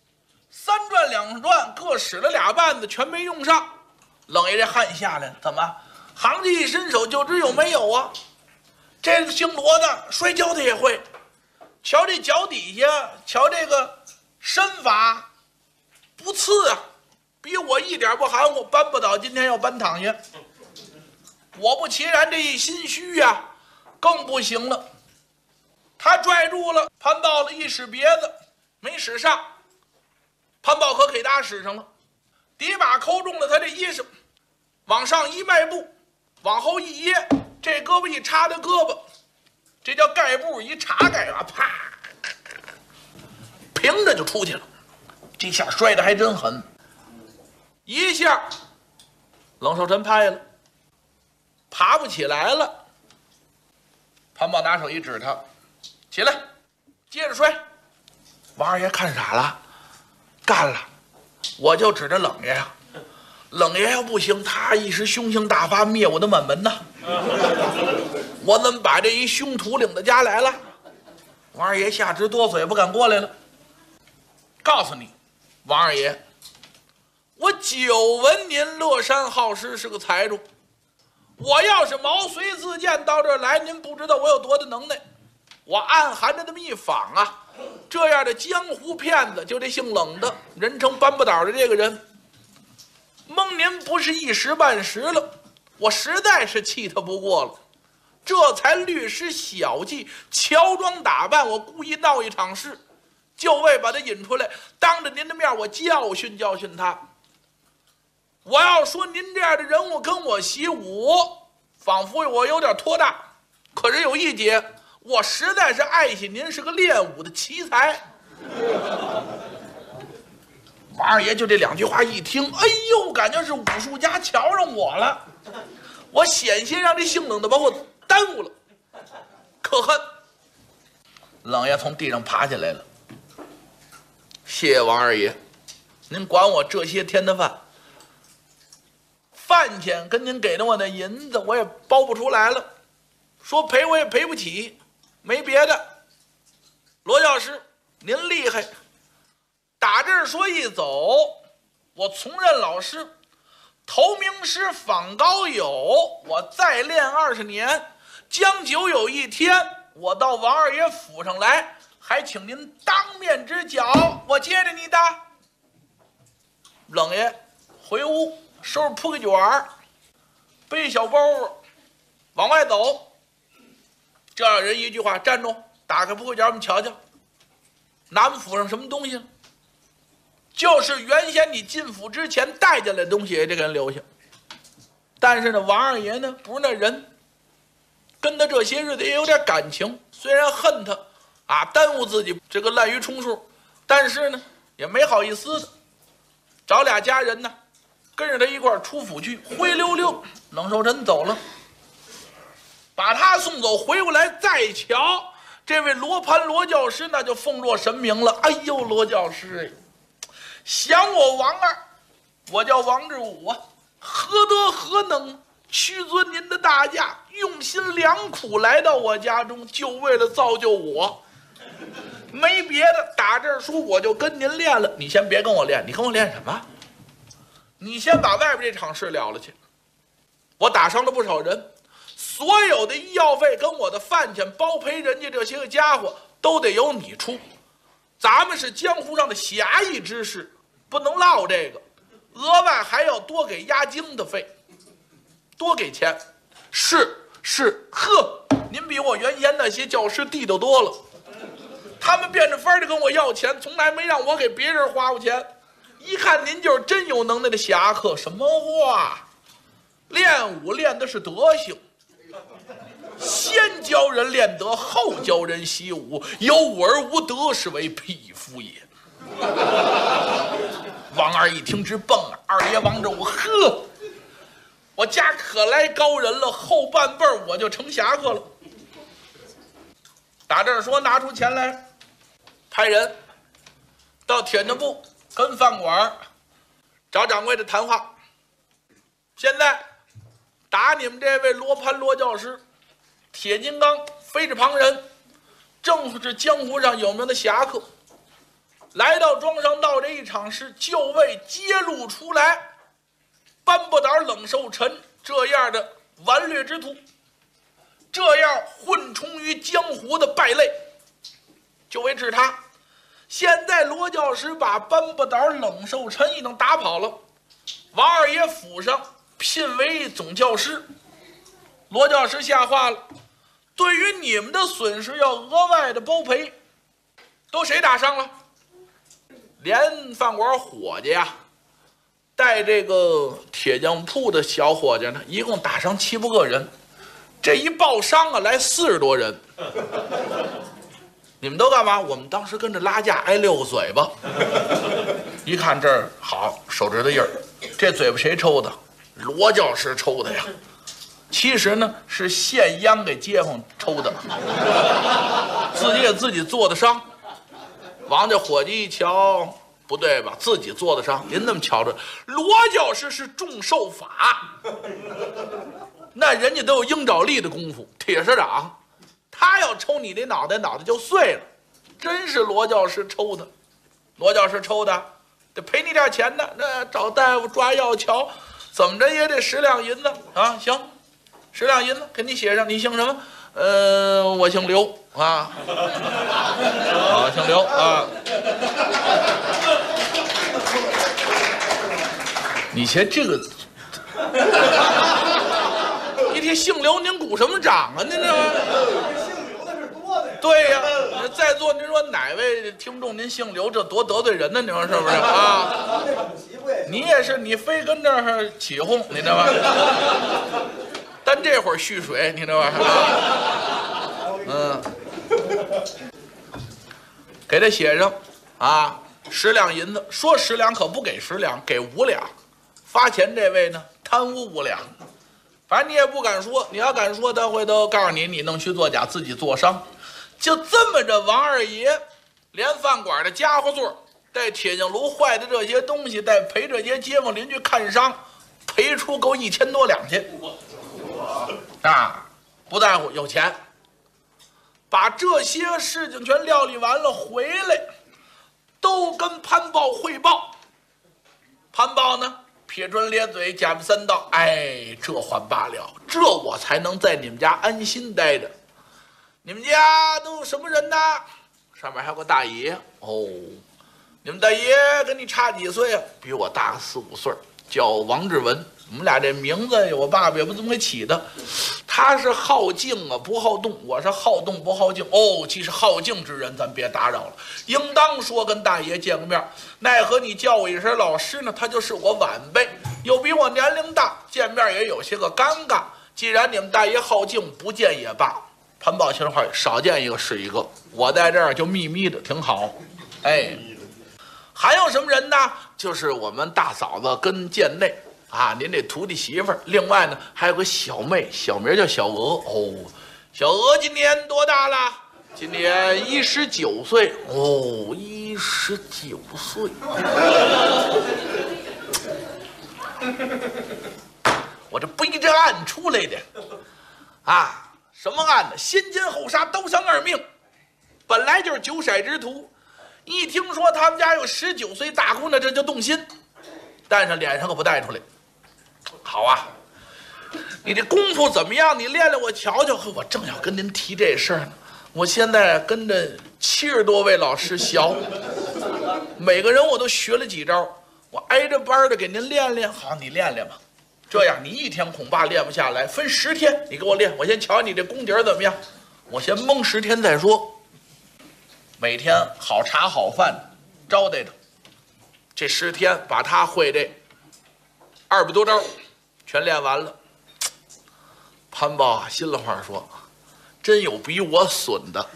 ，3转2转，各使了2棒子，全没用上。冷爷这汗下来了，怎么？行家一伸手就知有没有啊？这个姓罗的摔跤的也会，瞧这脚底下，瞧这个身法不次啊，比我一点不含糊，搬不倒，今天要搬躺下。果不其然，这一心虚呀，更不行了。他拽住了潘豹子一使别子，没使上，潘豹可给他使上了，底把扣中了他这衣裳，往上一迈步，往后一掖，这胳膊一插他胳膊，这叫盖步一插盖啊，啪，平着就出去了。这下摔得还真狠，一下冷寿臣拍了，爬不起来了。潘豹拿手一指他，起来，接着摔。王二爷看傻了，干了，我就指着冷爷呀，冷爷要不行，他一时凶性大发，灭我的满门呐。我怎么把这一凶徒领到家来了？王二爷下直哆嗦，也不敢过来了。告诉你，王二爷，我久闻您乐山好施是个财主，我要是毛遂自荐到这儿来，您不知道我有多大能耐。我暗含着这么一访啊，这样的江湖骗子就这姓冷的，人称搬不倒的这个人，蒙您不是一时半时了，我实在是气他不过了，这才律师小计，乔装打扮，我故意闹一场事，就为把他引出来，当着您的面我教训教训他。我要说您这样的人物跟我习武，仿佛我有点托大，可是有一节，我实在是爱惜您是个练武的奇才。王二爷就这两句话一听，哎呦，感觉是武术家瞧上我了，我险些让这姓冷的把我耽误了，可恨。冷爷从地上爬起来了，谢谢王二爷，您管我这些天的饭，饭钱跟您给的我的银子我也包不出来了，说赔我也赔不起，没别的。罗教师您厉害，打这儿说一走，我从任老师，投名师访高友，我再练20年，将久有一天我到王二爷府上来，还请您当面指教。我接着你的。冷爷回屋收拾铺盖卷儿，背小包袱往外走。这样人一句话，站住，打开铺盖卷，我们瞧瞧，拿我们府上什么东西？就是原先你进府之前带进来的东西，也得给人留下。但是呢，王二爷呢不是那人，跟他这些日子也有点感情，虽然恨他啊，耽误自己这个滥竽充数，但是呢也没好意思的，找俩家人呢跟着他一块儿出府去。灰溜溜冷寿臣走了，把他送走，回过来再瞧这位罗盘罗教师，那就奉若神明了。哎呦，罗教师想我王二，我叫王志武啊，何德何能屈尊您的大驾，用心良苦来到我家中，就为了造就我，没别的。打这儿说我就跟您练了，你先别跟我练，你跟我练什么？你先把外边这场事了了去。我打伤了不少人，所有的医药费跟我的饭钱包赔人家这些个家伙都得由你出，咱们是江湖上的侠义之士，不能落这个，额外还要多给押京的费，多给钱。是，呵，您比我原先那些教师地道多了，他们变着法儿的跟我要钱，从来没让我给别人花过钱。一看您就是真有能耐的侠客。什么话？练武练的是德行，先教人练德，后教人习武，有武而无德，是为匹夫也。王二一听直蹦啊！二爷王志武，呵，我家可来高人了，后半辈儿我就成侠客了。打这儿说拿出钱来，派人到铁匠部跟饭馆找掌柜的谈话。现在打你们这位罗盘罗教师，铁金刚非是旁人，正是江湖上有名的侠客，来到庄上闹这一场事，就为揭露出来搬不倒冷寿臣这样的顽劣之徒，这样混充于江湖的败类，就为治他。 现在罗教师把班不倒、冷寿臣已经打跑了，王二爷府上聘为总教师。罗教师下话了，对于你们的损失要额外的包赔。都谁打伤了？连饭馆伙计呀，带这个铁匠铺的小伙计呢，一共打伤7、8个人。这一报伤啊，来40多人。你们都干嘛？我们当时跟着拉架，挨6个嘴巴。一看这儿好，手指头印儿，这嘴巴谁抽的？罗教师抽的呀。其实呢，是现央给街坊抽的，自己给自己做的伤。王家伙计一瞧，不对吧？自己做的伤，您那么瞧着，罗教师是重受法，那人家都有鹰爪力的功夫，铁砂掌，他要抽你的脑袋，脑袋就碎了。真是罗教师抽的，罗教师抽的，得赔你点钱呢。那找大夫抓药瞧，怎么着也得10两银子啊！行，10两银子给你写上，你姓什么？我姓刘啊，姓刘啊。你瞧这个，一提姓刘，您鼓什么掌啊？您这姓刘的是多的呀。 对呀，在座您说哪位听众您姓刘，这多得罪人呢？你说是不是啊？你也是，你非跟这儿起哄，你知道吗？但这会儿蓄水，你知道吧？给他写上啊，10两银子，说10两可不给10两，给5两。发钱这位呢，贪污5两。反正你也不敢说，你要敢说，他回头告诉你，你弄虚作假，自己做伤。就这么着，王二爷连饭馆的家伙座，带铁匠炉坏的这些东西，带陪这些街坊邻居看伤，赔出够1000多两去。啊，不在乎，有钱。把这些事情全料理完了，回来都跟潘豹汇报。潘豹呢，撇唇咧嘴，假不三道：“哎，这还罢了，这我才能在你们家安心待着。你们家都有什么人呢？上面还有个大爷哦。你们大爷跟你差几岁啊？比我大个4、5岁，叫王志文。我们俩这名字，我爸爸也不这么给起的。他是好静啊，不好动；我是好动不好静。哦，既是好静之人，咱别打扰了。应当说跟大爷见个面，奈何你叫我一声老师呢，他就是我晚辈，又比我年龄大，见面也有些个尴尬。既然你们大爷好静，不见也罢。潘宝清话，少见一个是一个。我在这儿就秘密的挺好。哎，还有什么人呢？就是我们大嫂子跟贱内。啊，您这徒弟媳妇儿，另外呢还有个小妹，小名叫小娥。哦，小娥今年多大了？今年19岁。哦，19岁。我这背着案出来的，啊，什么案呢？先奸后杀，刀伤2命。本来就是9色之徒，一听说他们家有19岁大姑娘，这就动心，但是脸上可不带出来。好啊，你这功夫怎么样？你练练我瞧瞧。我正要跟您提这事儿呢。我现在跟着70多位老师学，每个人我都学了几招，我挨着班的给您练练。好，你练练吧。这样你一天恐怕练不下来，分10天你给我练。我先瞧你这功底儿怎么样，我先蒙10天再说。每天好茶好饭招待他，这10天把他会这200多招全练完了。潘豹啊，心里话说，真有比我损的。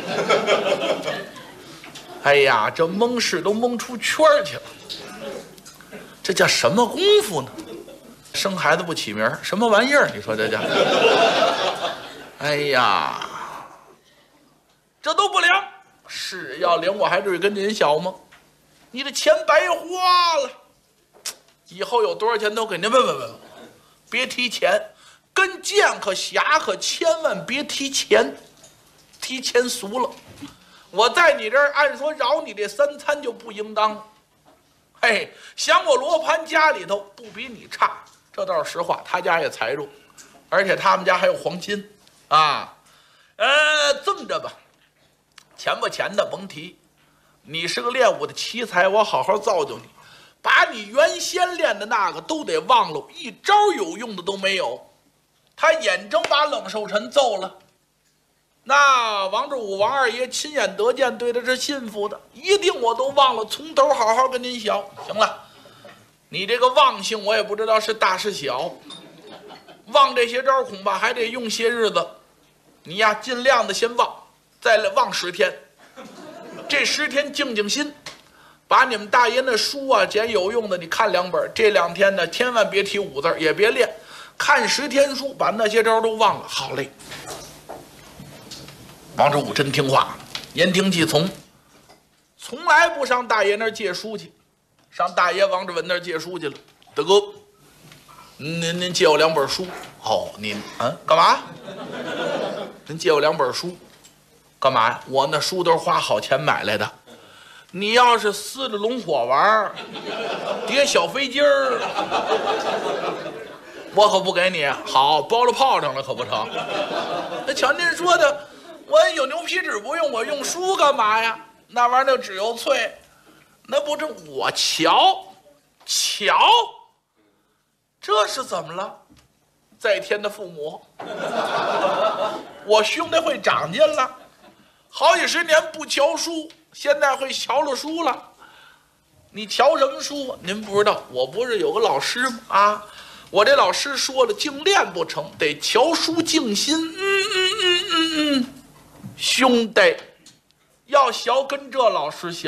哎呀，这蒙事都蒙出圈去了，这叫什么功夫呢？生孩子不起名，什么玩意儿？你说这叫？哎呀，这都不灵。是要灵，我还至于跟您学吗？你的钱白花了。以后有多少钱都给您问，别提钱。跟剑可侠可千万别提钱，提钱俗了。我在你这儿按说饶你这3餐就不应当。嘿，想我罗盘家里头不比你差，这倒是实话。他家也财主，而且他们家还有黄金啊。这么着吧，钱不钱的甭提， 你是个练武的奇才，我好好造就你，把你原先练的那个都得忘了，一招有用的都没有。他眼睁把冷寿臣揍了，那王志武王二爷亲眼得见，对他是信服的，一定我都忘了，从头好好跟您学。行了，你这个忘性我也不知道是大是小，忘这些招恐怕还得用些日子。你呀，尽量的先忘，再忘10天。这10天静静心，把你们大爷那书啊，捡有用的你看2本。这2天呢，千万别提5字，也别练，看10天书，把那些招都忘了。好嘞。王志武真听话，言听计从，从来不上大爷那儿借书去，上大爷王志文那儿借书去了。大哥，您借我2本书。哦，您干嘛？您借我2本书。干嘛呀？我那书都是花好钱买来的。你要是撕着龙火丸，叠小飞机儿，我可不给你。好，包了炮仗了可不成？那瞧您说的，我有牛皮纸不用，我用书干嘛呀？那玩意儿那纸又脆，那不成？我瞧，这是怎么了？在天的父母，我兄弟会长进了。好几十年不瞧书，现在会瞧了书了。你瞧什么书？您不知道，我不是有个老师吗？啊，我这老师说了，净练不成，得瞧书静心。兄弟，要学跟这老师学。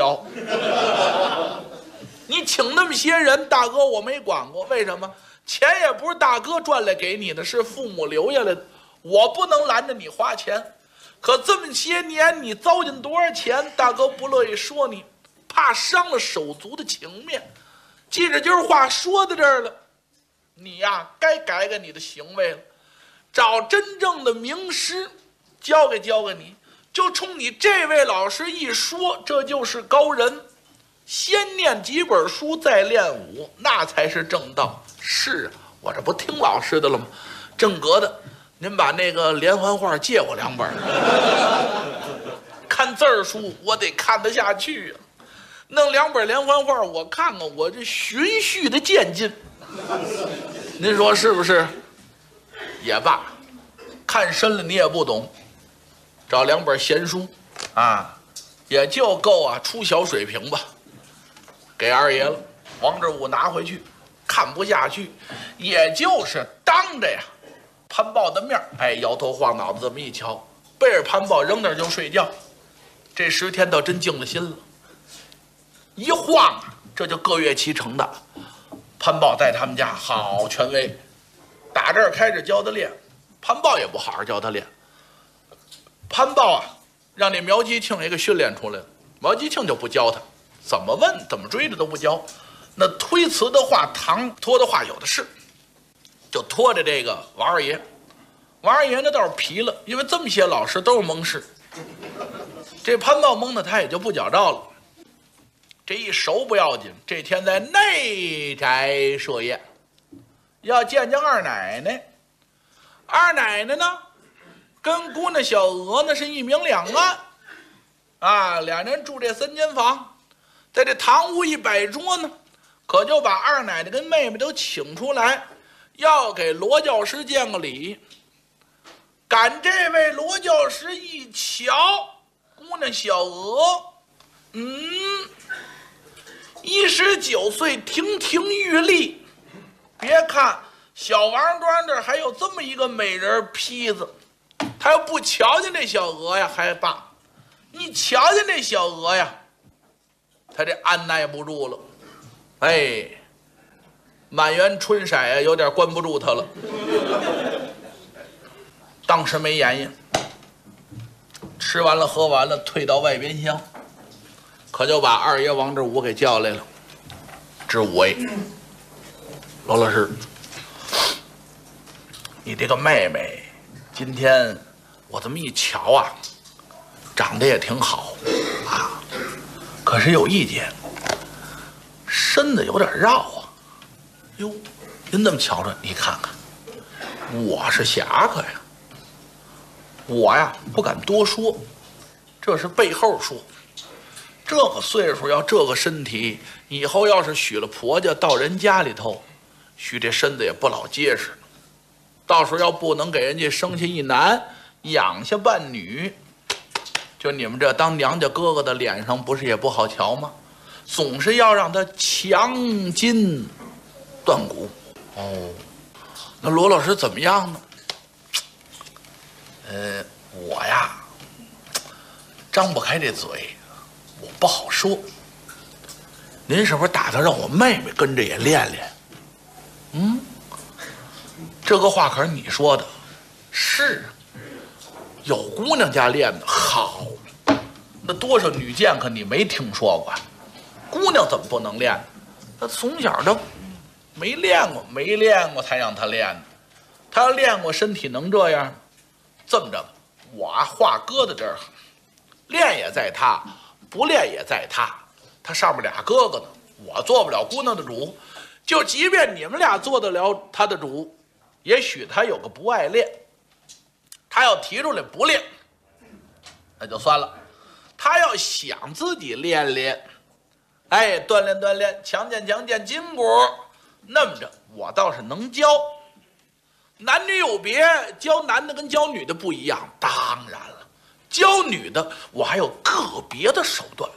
你请那么些人，大哥我没管过，为什么？钱也不是大哥赚来给你的，是父母留下来的，我不能拦着你花钱。可这么些年你糟践多少钱，大哥不乐意说你，怕伤了手足的情面。记着今儿话说到这儿了，你呀该改改你的行为了，找真正的名师教给你。就冲你这位老师一说，这就是高人，先念几本书再练武，那才是正道。是啊，我这不听老师的了吗？正格的，您把那个连环画借我2本，看字儿书我得看得下去啊。弄2本连环画，我看看我这循序的渐进，您说是不是？也罢，看深了你也不懂，找2本闲书啊，也就够啊出小水平吧。给二爷了，王志武拿回去，看不下去，也就是当着呀潘豹的面，摇头晃脑的这么一瞧，背着潘豹扔那儿就睡觉。这10天倒真静了心了，一晃啊，这就个月期成的。潘豹在他们家好权威，打这儿开始教他练，潘豹也不好好教他练。潘豹啊，让那苗吉庆也给训练出来了，苗吉庆就不教他，怎么问怎么追着都不教。那推辞的话，搪托的话有的是，就拖着这个王二爷。王二爷呢倒是皮了，因为这么些老师都是蒙氏，这潘豹蒙的他也就不矫诏了。这一熟不要紧，这天在内宅设宴，要见二奶奶。二奶奶呢跟姑娘小娥呢是一明两暗啊，俩人住这3间房，在这堂屋一摆桌呢，可就把二奶奶跟妹妹都请出来，要给罗教师见个礼。赶这位罗教师一瞧，姑娘小娥19岁，亭亭玉立。别看小王庄这儿还有这么一个美人坯子，他要不瞧见这小娥呀还罢，一瞧见这小娥呀，他这按耐不住了。满园春色呀，有点关不住他了。当时没言语，吃完了喝完了，退到外边厢，可就把二爷王志武给叫来了。志武罗老师，你这个妹妹今天我这么一瞧啊，长得也挺好啊，可是有一点，身子有点绕啊。哟，您这么瞧着，你看看，我是侠客呀，我呀不敢多说，这是背后说。 这个岁数要这个身体，以后要是娶了婆家到人家里头，许这身子也不老结实。到时候要不能给人家生下一男，养下半女，就你们这当娘家哥哥的脸上不是也不好瞧吗？总是要让他强筋断骨。哦，那罗老师怎么样呢？我呀，张不开这嘴，我不好说。您是不是打算让我妹妹跟着也练练？这个话可是你说的。是，有姑娘家练的好，那多少女剑客你没听说过？姑娘怎么不能练？她从小就没练过才让她练的。她要练过，身体能这样？这么着，我话搁在这儿，练也在她，不练也在她。她上面俩哥哥呢，我做不了姑娘的主。就即便你们俩做得了她的主，也许她有个不爱练。她要提出来不练，那就算了。她要想自己练练，锻炼锻炼，强健筋骨，那么着我倒是能教。男女有别，教男的跟教女的不一样。当然了，教女的我还有个别的手段，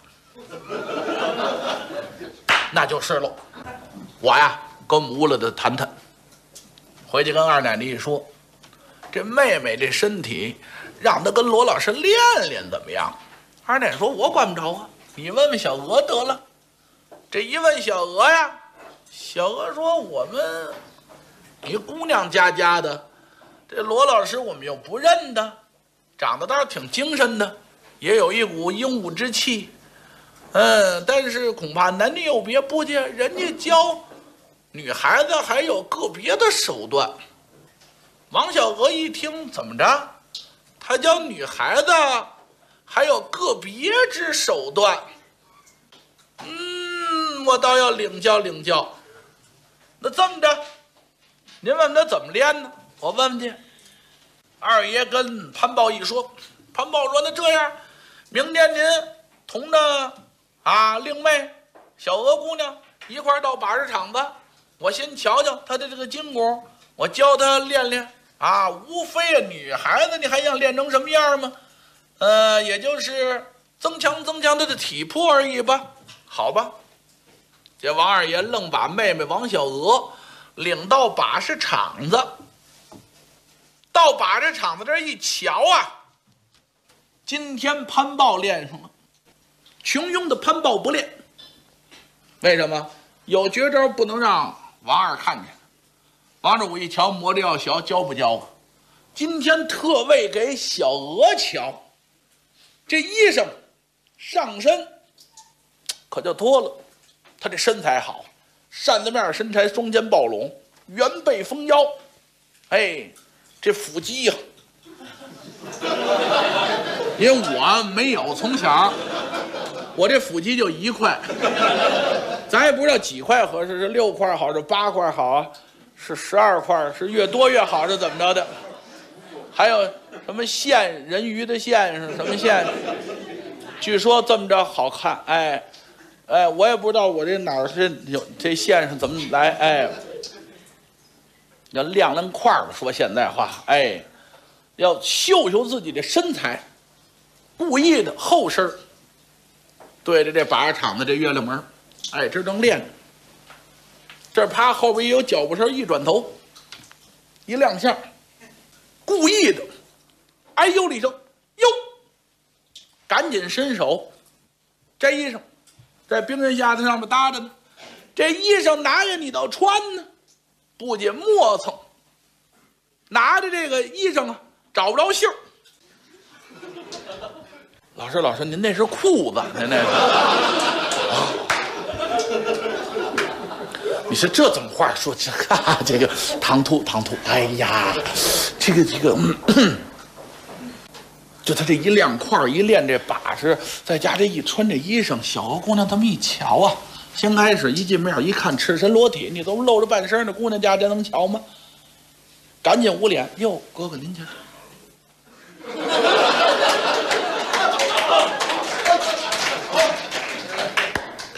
那就是喽。我呀跟我们屋里的谈谈，回去跟二奶奶一说，这妹妹这身体让她跟罗老师练练怎么样？二奶奶说我管不着啊，你问问小娥得了。这一问小娥呀，小娥说我们一姑娘家的，这罗老师我们又不认得，长得倒是挺精神的，也有一股英武之气。但是恐怕男女有别，不介，人家教女孩子还有个别的手段。王小娥一听，怎么着？他教女孩子还有个别之手段。我倒要领教领教。那这么着，您问他怎么练呢？我问问去。二爷跟潘豹一说，潘豹说：“那这样，明天您同着令妹小娥姑娘一块儿到把式场子，我先瞧瞧她的这个筋骨，我教她练练无非女孩子你还想练成什么样吗？也就是增强她的体魄而已吧。好吧。”这王二爷愣把妹妹王小娥领到把式场子，到把式场子这一瞧今天潘豹练上了，穷庸的潘豹不练。为什么？有绝招不能让王二看见。王二武一瞧，磨着要学，教不教啊？今天特为给小娥瞧，这衣裳上身可就脱了。他这身材好，扇子面身材，双肩抱拢，圆背丰腰，这腹肌因为我没有，从小我这腹肌就1块，咱也不知道几块合适，是6块好，是8块好啊，是12块，是越多越好，是怎么着的？还有什么线，人鱼的线是什么线？据说这么着好看，我也不知道我这哪儿是有这线是怎么来，要亮亮块儿说现在话，要秀秀自己的身材，故意的后身对着这把式场子这月亮门，这正练着，这啪后边也有脚步声，一转头，一亮相，故意的，哎呦了一声，哟，赶紧伸手摘衣裳。在冰人下子上面搭着呢，这衣裳拿着你倒穿呢，不仅磨蹭，拿着这个衣裳找不着袖。老师，您那是裤子，您那个你说这怎么话说？这个唐突，哎呀，这个就他这一亮块一练这把式，再加这一穿这衣裳，小娥姑娘这么一瞧先开始一进面一看赤身裸体，你都露着半身的姑娘家真能瞧吗？赶紧捂脸，哟，哥哥您瞧。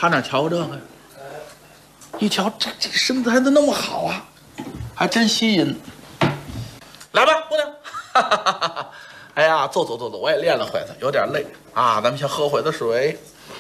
他哪瞧这个呀？一瞧这身材怎么那么好啊，还真吸引。来吧，姑娘。哈哈哈哈，哎呀，坐，我也练了会子，有点累啊。咱们先喝会子水。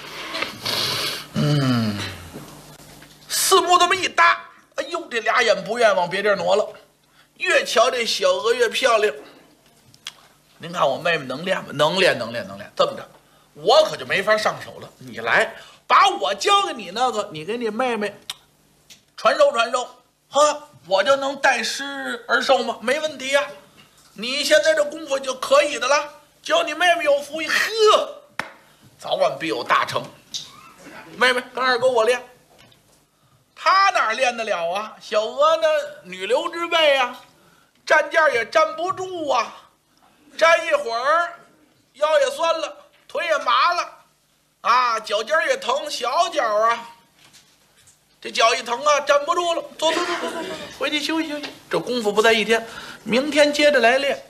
四目这么一搭，哎呦，这俩眼不愿往别地儿挪了。越瞧这小娥越漂亮。您看我妹妹能练吗？能练。这么着，我可就没法上手了。你来，把我教给你那个，你给你妹妹传授，哈，我就能待师而受吗？没问题呀。你现在这功夫就可以的了，教你妹妹有福，呵，早晚必有大成。妹妹跟二哥我练，他哪练得了啊？小娥呢，女流之辈啊，站架也站不住啊，站一会儿腰也酸了，腿也麻了，啊，脚尖也疼，小脚啊，这脚一疼啊，站不住了，走，回去休息。这功夫不在一天，明天接着来练。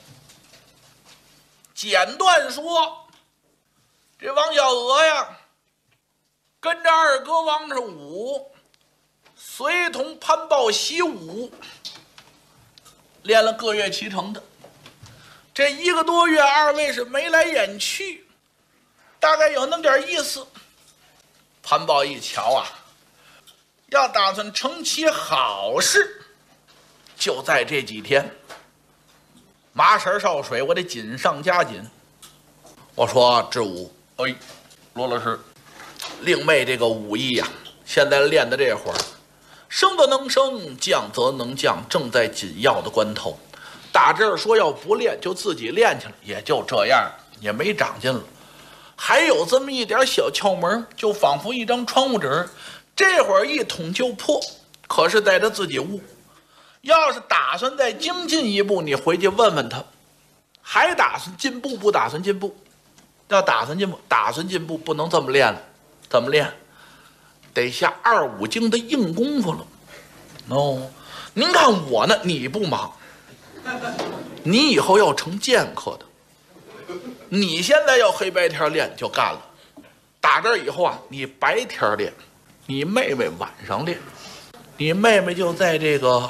简短说，这王小娥呀，跟着二哥王上武，随同潘豹习武，练了个月齐成的。这1个多月，二位是眉来眼去，大概有那么点意思。潘豹一瞧啊，要打算成其好事，就在这几天。麻绳烧水，我得紧上加紧。我说志武，哎，罗老师，令妹这个武艺呀，现在练的这会儿，升则能升，降则能降，正在紧要的关头。打这儿说要不练就自己练去了，也就这样，也没长进了。还有这么一点小窍门，就仿佛一张窗户纸，这会儿一捅就破，可是在他自己悟。要是打算再精进一步，你回去问问他，还打算进步不打算进步？要打算进步不能这么练了，怎么练？得下2、5经的硬功夫了。哦，您看我呢，你不忙，你以后要成剑客的，你现在要黑白天练就干了。打这儿以后啊，你白天练，你妹妹晚上练，你妹妹就在这个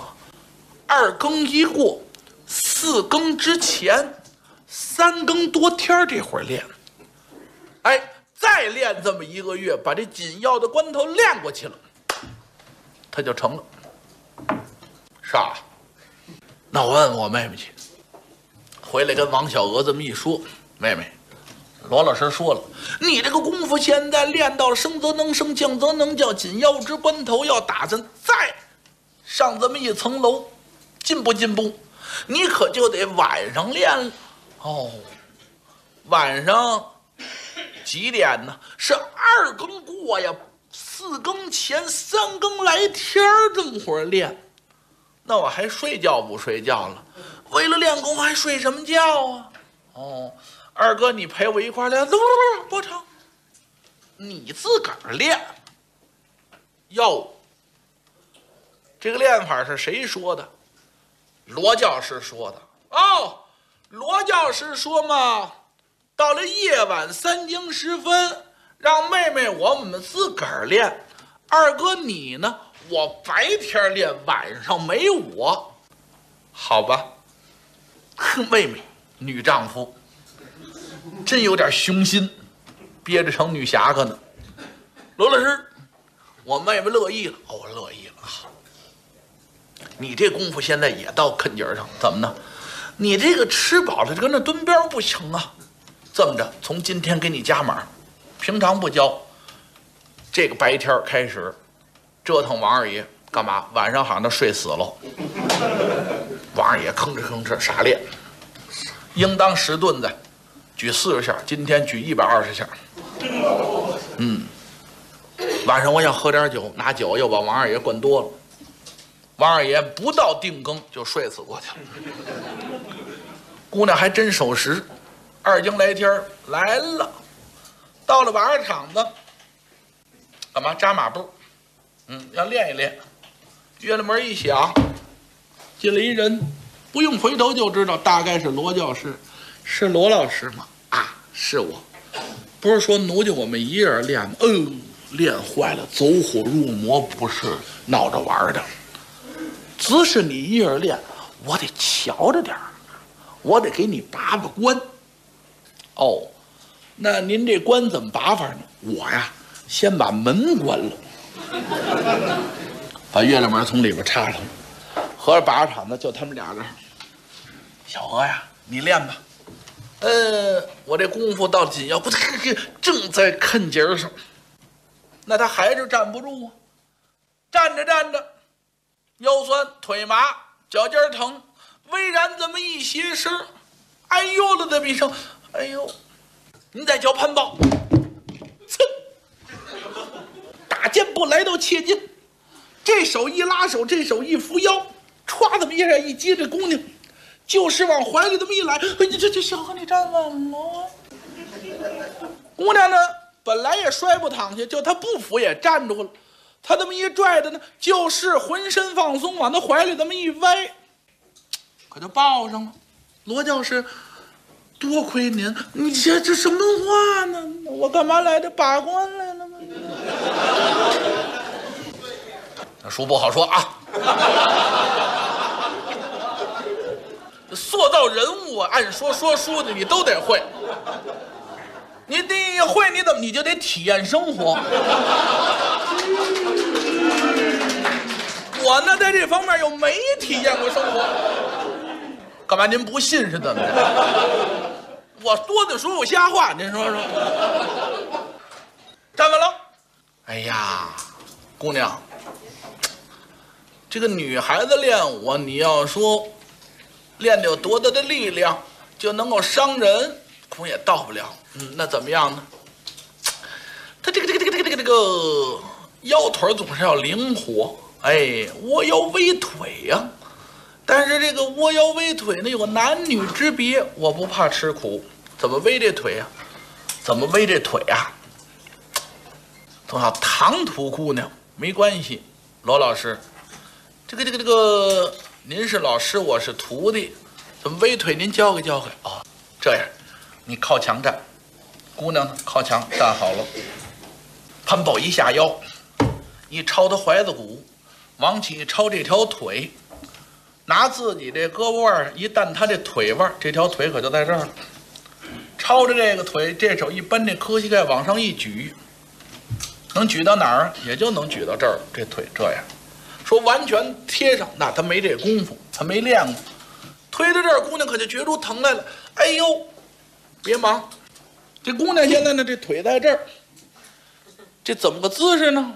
2更一过，4更之前，3更多天这会儿练，哎，再练这么1个月，把这紧要的关头练过去了，他就成了。是啊，那我问我妹妹去，回来跟王小娥这么一说，妹妹，罗老师说了，你这个功夫现在练到了升则能升，降则能降，紧要之关头，要打算再上这么一层楼，进步，你可就得晚上练了。哦，晚上几点呢？是2更过呀，4更前，3更来天这么会儿练。那我还睡觉不睡觉了？为了练功还睡什么觉啊？哦，二哥你陪我一块练，不成，你自个儿练。哟，这个练法是谁说的？罗教师说的。哦，罗教师说嘛，到了夜晚3更时分，让妹妹我们自个儿练。二哥你呢？我白天练，晚上没我。好吧，妹妹，女丈夫真有点雄心，憋着成女侠客呢。罗老师，我妹妹乐意了。哦，乐意了。好，你这功夫现在也到坑节上，怎么呢？你这个吃饱了就跟那蹲膘不行啊。这么着，从今天给你加码，平常不教，这个白天开始折腾王二爷干嘛？晚上好像他睡死了，王二爷吭哧傻练，应当10顿子举40下，今天举120下。晚上我想喝点酒，拿酒又把王二爷灌多了，王二爷不到定更就睡死过去了。姑娘还真守时，2更来天来了，到了瓦场子，干嘛扎马步？要练一练。院子门一响，进来一人，不用回头就知道大概是罗教师。是罗老师吗？啊，是我。不是说奴家我们一人练吗？ 练坏了，走火入魔，不是闹着玩的。只是你一人练，我得瞧着点儿，我得给你把把关。哦，那您这关怎么把法呢？我呀，先把门关了，把月亮门从里边插上，合着把着场子就他们俩人。小娥呀，你练吧。我这功夫到紧要，不正在坎节上，那他还是站不住啊！站着站着，腰酸腿麻，脚尖疼，微然这么一斜身，哎呦了这么一声，哎呦！您再瞧潘豹，噌，打箭步来到切近，这手一拉手，这手一扶腰，歘这么一下一接这姑娘。就是往怀里这么一来，哎，这小何你站稳了。姑娘呢，本来也摔不躺下，就她不服也站住了。她这么一拽的呢，就是浑身放松，往她怀里这么一歪，可就抱上了。罗教师，多亏您，你这什么话呢？我干嘛来这把关来了吗？那书不好说啊。塑造人物啊，按说书的你都得会，你会你怎么你就得体验生活。我呢在这方面又没体验过生活，干嘛您不信是怎么着？我多的说我瞎话，您说说。站稳了。哎呀，姑娘，这个女孩子练武，你要说练的有多大的力量就能够伤人，恐也到不了。那怎么样呢？他这个腰腿总是要灵活，哎，窝腰微腿呀。但是这个窝腰微腿呢，有个男女之别，我不怕吃苦。怎么微这腿呀？怎么微这腿呀？多少唐突姑娘没关系，罗老师，这个。您是老师，我是徒弟，怎么微腿您教给哦，这样，你靠墙站，姑娘靠墙站好了，潘豹一下腰，一抄他怀子骨，往起抄这条腿，拿自己这胳膊腕一蹬他这腿腕，这条腿可就在这儿了，抄着这个腿，这手一扳这磕膝盖往上一举，能举到哪儿？也就能举到这儿，这腿这样。说完全贴上，那他没这功夫，他没练过。推到这儿，姑娘可就觉出疼来了。哎呦，别忙，这姑娘现在呢，这腿在这儿，这怎么个姿势呢？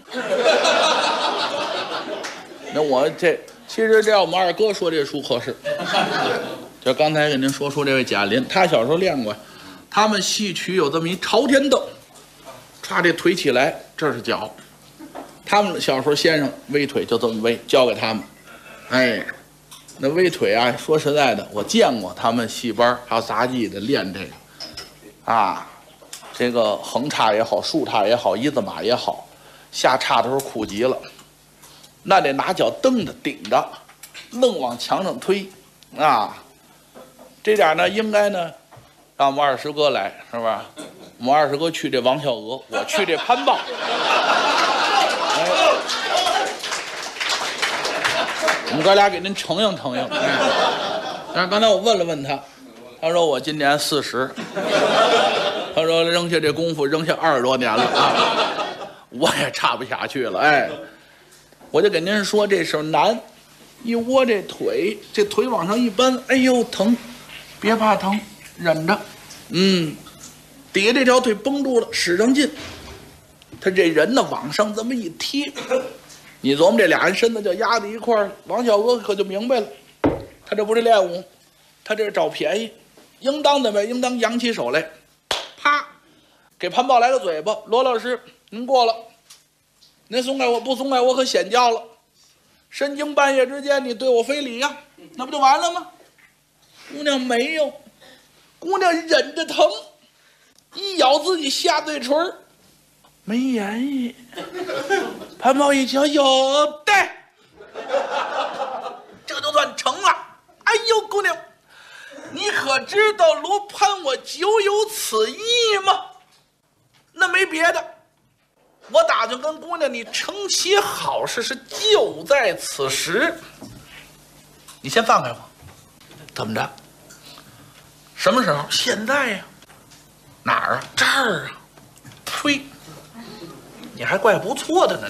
那我这其实这要我们二哥说这书合适。就刚才跟您说这位贾林，他小时候练过，他们戏曲有这么一朝天凳，歘这腿起来，这是脚。他们小时候先生微腿就这么微，教给他们。哎，那微腿啊，说实在的，我见过他们戏班还有杂技的练这个啊，这个横叉也好，竖叉也好，一字马也好，下叉的时候苦极了，那得拿脚蹬着顶着，愣往墙上推啊。这点呢，应该呢，让我们二师哥来，是吧？我们二师哥去这王小娥，我去这潘豹。我们哥俩给您承应。但是刚才我问了问他，他说我今年40，他说扔下这功夫扔下20多年了啊，我也差不下去了。哎，我就给您说这事儿难，一窝这腿，这腿往上一扳，哎呦疼，别怕疼，忍着。底下这条腿绷住了，使上劲。他这人呢往上这么一贴，你琢磨这俩人身子就压在一块儿。王小娥可就明白了，他这不是练武，他这是找便宜，应当怎么样？应当扬起手来，啪，给潘豹来个嘴巴。罗老师，您过了，您松开我，不松开我可显教了。深更半夜之间，你对我非礼呀，那不就完了吗？姑娘没有，姑娘忍着疼，一咬自己下嘴唇，没言语。潘豹一瞧，有的，这就算成了。哎呦，姑娘，你可知道罗潘我久有此意吗？那没别的， 我打算跟姑娘你成其好事，是就在此时。你先放开我。怎么着？什么时候？现在呀。哪儿啊？这儿啊。呸！你还怪不错的呢，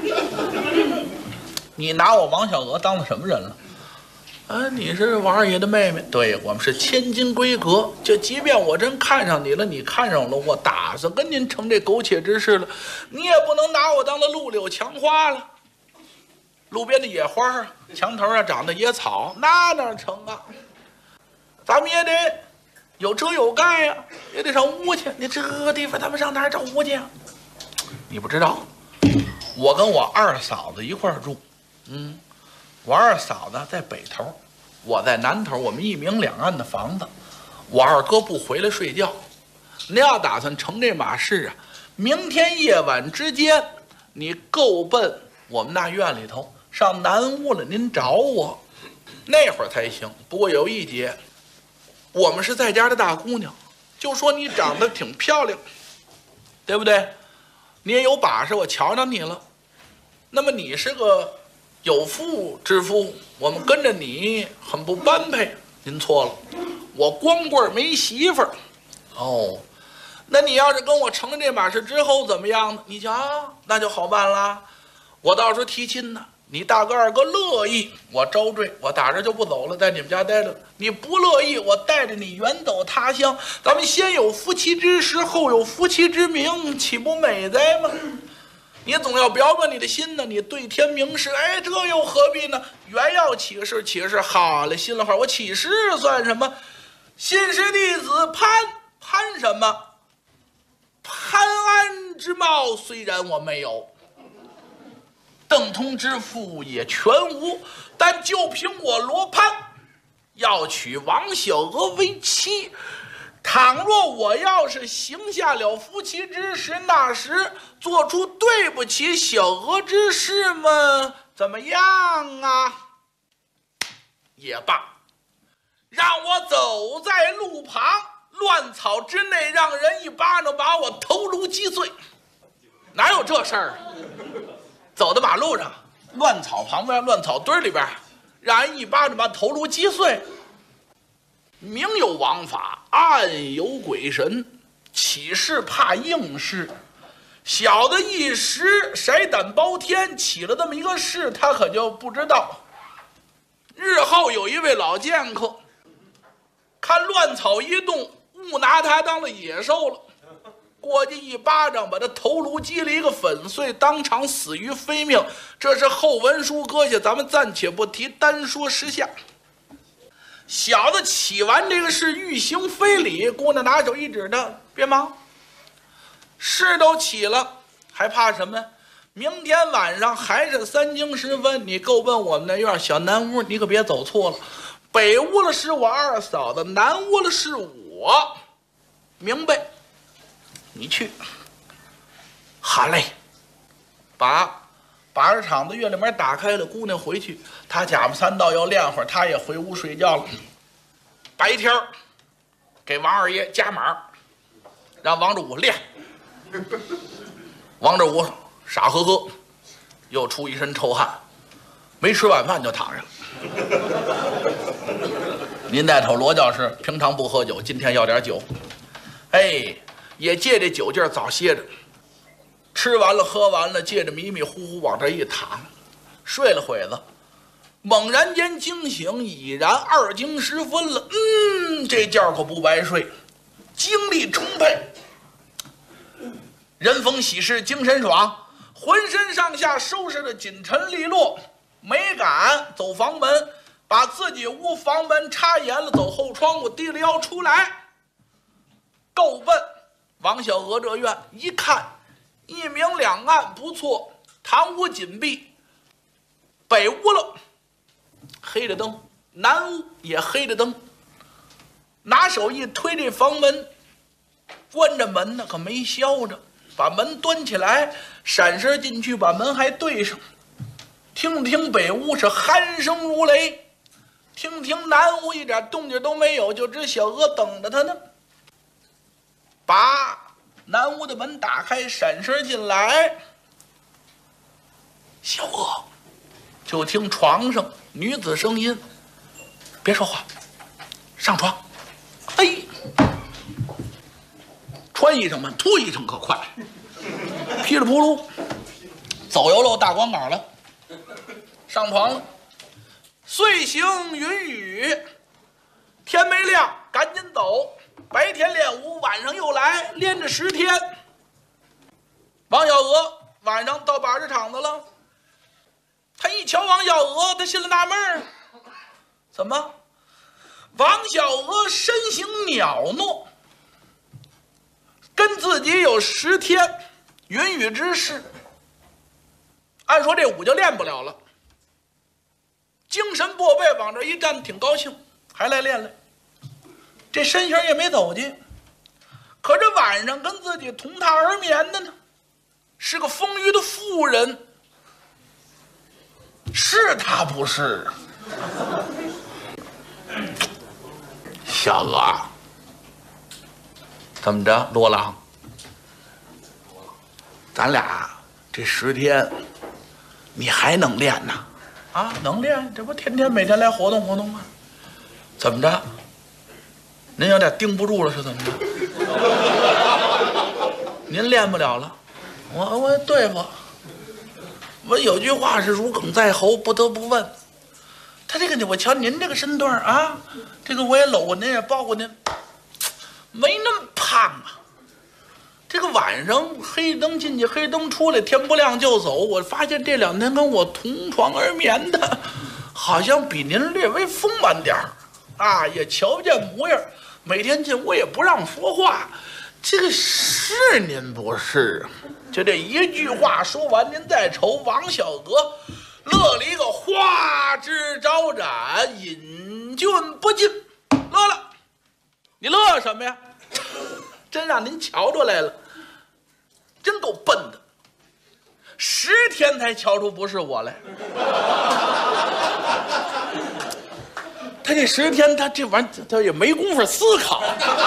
你拿我王小娥当了什么人了？啊，你是王二爷的妹妹，对，我们是千金闺阁。就即便我真看上你了，你看上了我，打算跟您成这苟且之事了，你也不能拿我当了路柳墙花了。路边的野花啊，墙头上长的野草，那哪成啊？咱们也得有遮有盖呀，也得上屋去。你这个地方，咱们上哪儿找屋去啊？你不知道，我跟我二嫂子一块儿住，我二嫂子在北头，我在南头，我们一明两暗的房子。我二哥不回来睡觉，您要打算乘这马市啊，明天夜晚之间，你够奔我们那院里头上南屋了，您找我，那会儿才行。不过有一节，我们是在家的大姑娘，就说你长得挺漂亮，对不对？你也有把式，我瞧着你了。那么你是个有妇之夫，我们跟着你很不般配。您错了，我光棍没媳妇儿。哦，那你要是跟我成了这码事之后怎么样呢？你瞧，那就好办了。我到时候提亲呢，你大哥二哥乐意，我招赘，我打这就不走了，在你们家待着。你不乐意，我带着你远走他乡，咱们先有夫妻之实，后有夫妻之名，岂不美哉吗？你总要表表你的心呢，你对天明誓，哎，这又何必呢？原要起誓，起誓好了，心里话，我起誓算什么？新师弟子攀什么？潘安之貌，虽然我没有，邓通之父也全无，但就凭我罗潘，要娶王小娥为妻。倘若我要是行下了夫妻之实，那时做出对不起小娥之事吗？怎么样啊？也罢，让我走在路旁乱草之内，让人一巴掌把我头颅击碎，哪有这事儿啊？走到马路上，乱草旁边、乱草堆里边，让人一巴掌把头颅击碎。明有王法，暗有鬼神，起事怕应事。小的一时色胆包天，起了这么一个事，他可就不知道。日后有一位老剑客，看乱草一动，误拿他当了野兽了，过去一巴掌把他头颅击了一个粉碎，当场死于非命。这是后文书搁下，咱们暂且不提，单说时下。小子起完这个事，欲行非礼，姑娘拿手一指他，别忙，事都起了，还怕什么？明天晚上还是3更时分，你够奔我们那院小南屋，你可别走错了。北屋了是我二嫂子，南屋了是我，明白？你去。好嘞，把把着场子院里面打开了，姑娘回去，她假模三道要练会儿，她也回屋睡觉了。白天给王二爷加码，让王者武练。王者武傻呵呵，又出一身臭汗，没吃晚饭就躺下。您带头罗教师平常不喝酒，今天要点酒，哎，也借这酒劲儿早歇着。吃完了喝完了，借着迷迷糊糊往这一躺，睡了会子，猛然间惊醒，已然2更时分了。这觉可不白睡，精力充沛，人逢喜事精神爽，浑身上下收拾的紧沉利落，没敢走房门，把自己屋房门插严了，走后窗户，低了腰出来，够奔王小娥这院。一看一明两暗，不错，堂屋紧闭，北屋了黑着灯，南屋也黑着灯，拿手一推这房门，关着门呢，可没消着，把门端起来，闪身进去，把门还对上。听听北屋是鼾声如雷，听听南屋一点动静都没有，就知小娥等着他呢。把南屋的门打开，闪身进来， 小娥，就听床上女子声音：“别说话，上床。”哎，穿衣裳慢，脱衣裳可快，噼里扑噜，走油漏大光杆了，上床了。遂行云雨，天没亮赶紧走，白天练武，晚上又来，连着10天。王小娥晚上到把式场子了，他一瞧王小娥，他心里纳闷儿，怎么王小娥身形袅娜，跟自己有10天云雨之事，按说这武就练不了了，精神过备，往这一站挺高兴，还来练来，这身形也没走去。可这晚上跟自己同榻而眠的呢，是个丰腴的妇人，是他不是？小娥，怎么着，罗郎？咱俩这10天，你还能练呢？啊，能练，这不天天每天来活动活动吗？怎么着？您有点盯不住了，是怎么着？您练不了了，我对付。我有句话是如鲠在喉，不得不问。他这个我瞧您这个身段啊，这个我也搂过您，也抱过您，没那么胖啊。这个晚上黑灯进去，黑灯出来，天不亮就走。我发现这2天跟我同床而眠的，好像比您略微丰满点儿啊，也瞧不见模样。每天进屋也不让说话，这个是您不是？就这一句话说完，您再瞅王小娥，乐了一个花枝招展，引俊不禁，乐了。你乐什么呀？真让您瞧出来了，真够笨的，10天才瞧出不是我来。他这10天，他这玩意儿他也没工夫思考。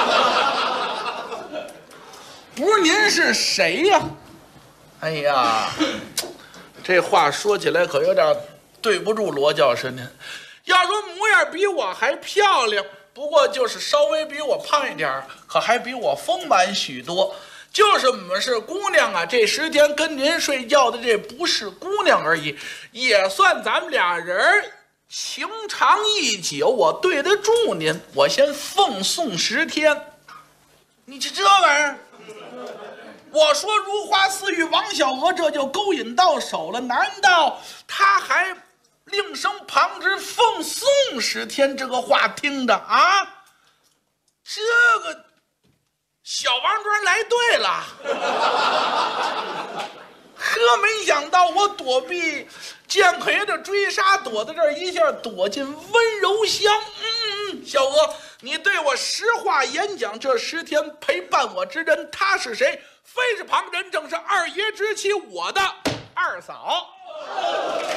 不是您是谁呀？哎呀，这话说起来可有点对不住罗教师您。要说模样比我还漂亮，不过就是稍微比我胖一点，可还比我丰满许多。就是我们是姑娘啊，这10天跟您睡觉的这不是姑娘而已，也算咱们俩人情长意久，我对得住您，我先奉送10天。你这玩意儿，我说如花似玉，王小娥这就勾引到手了，难道他还另生旁支奉送10天？这个话听着啊，这个小王庄来对了。呵，没想到我躲避剑魁的追杀，躲在这儿一下躲进温柔乡。小娥，你对我实话演讲，这10天陪伴我之人，他是谁？非是旁人，正是2爷之妻，我的二嫂。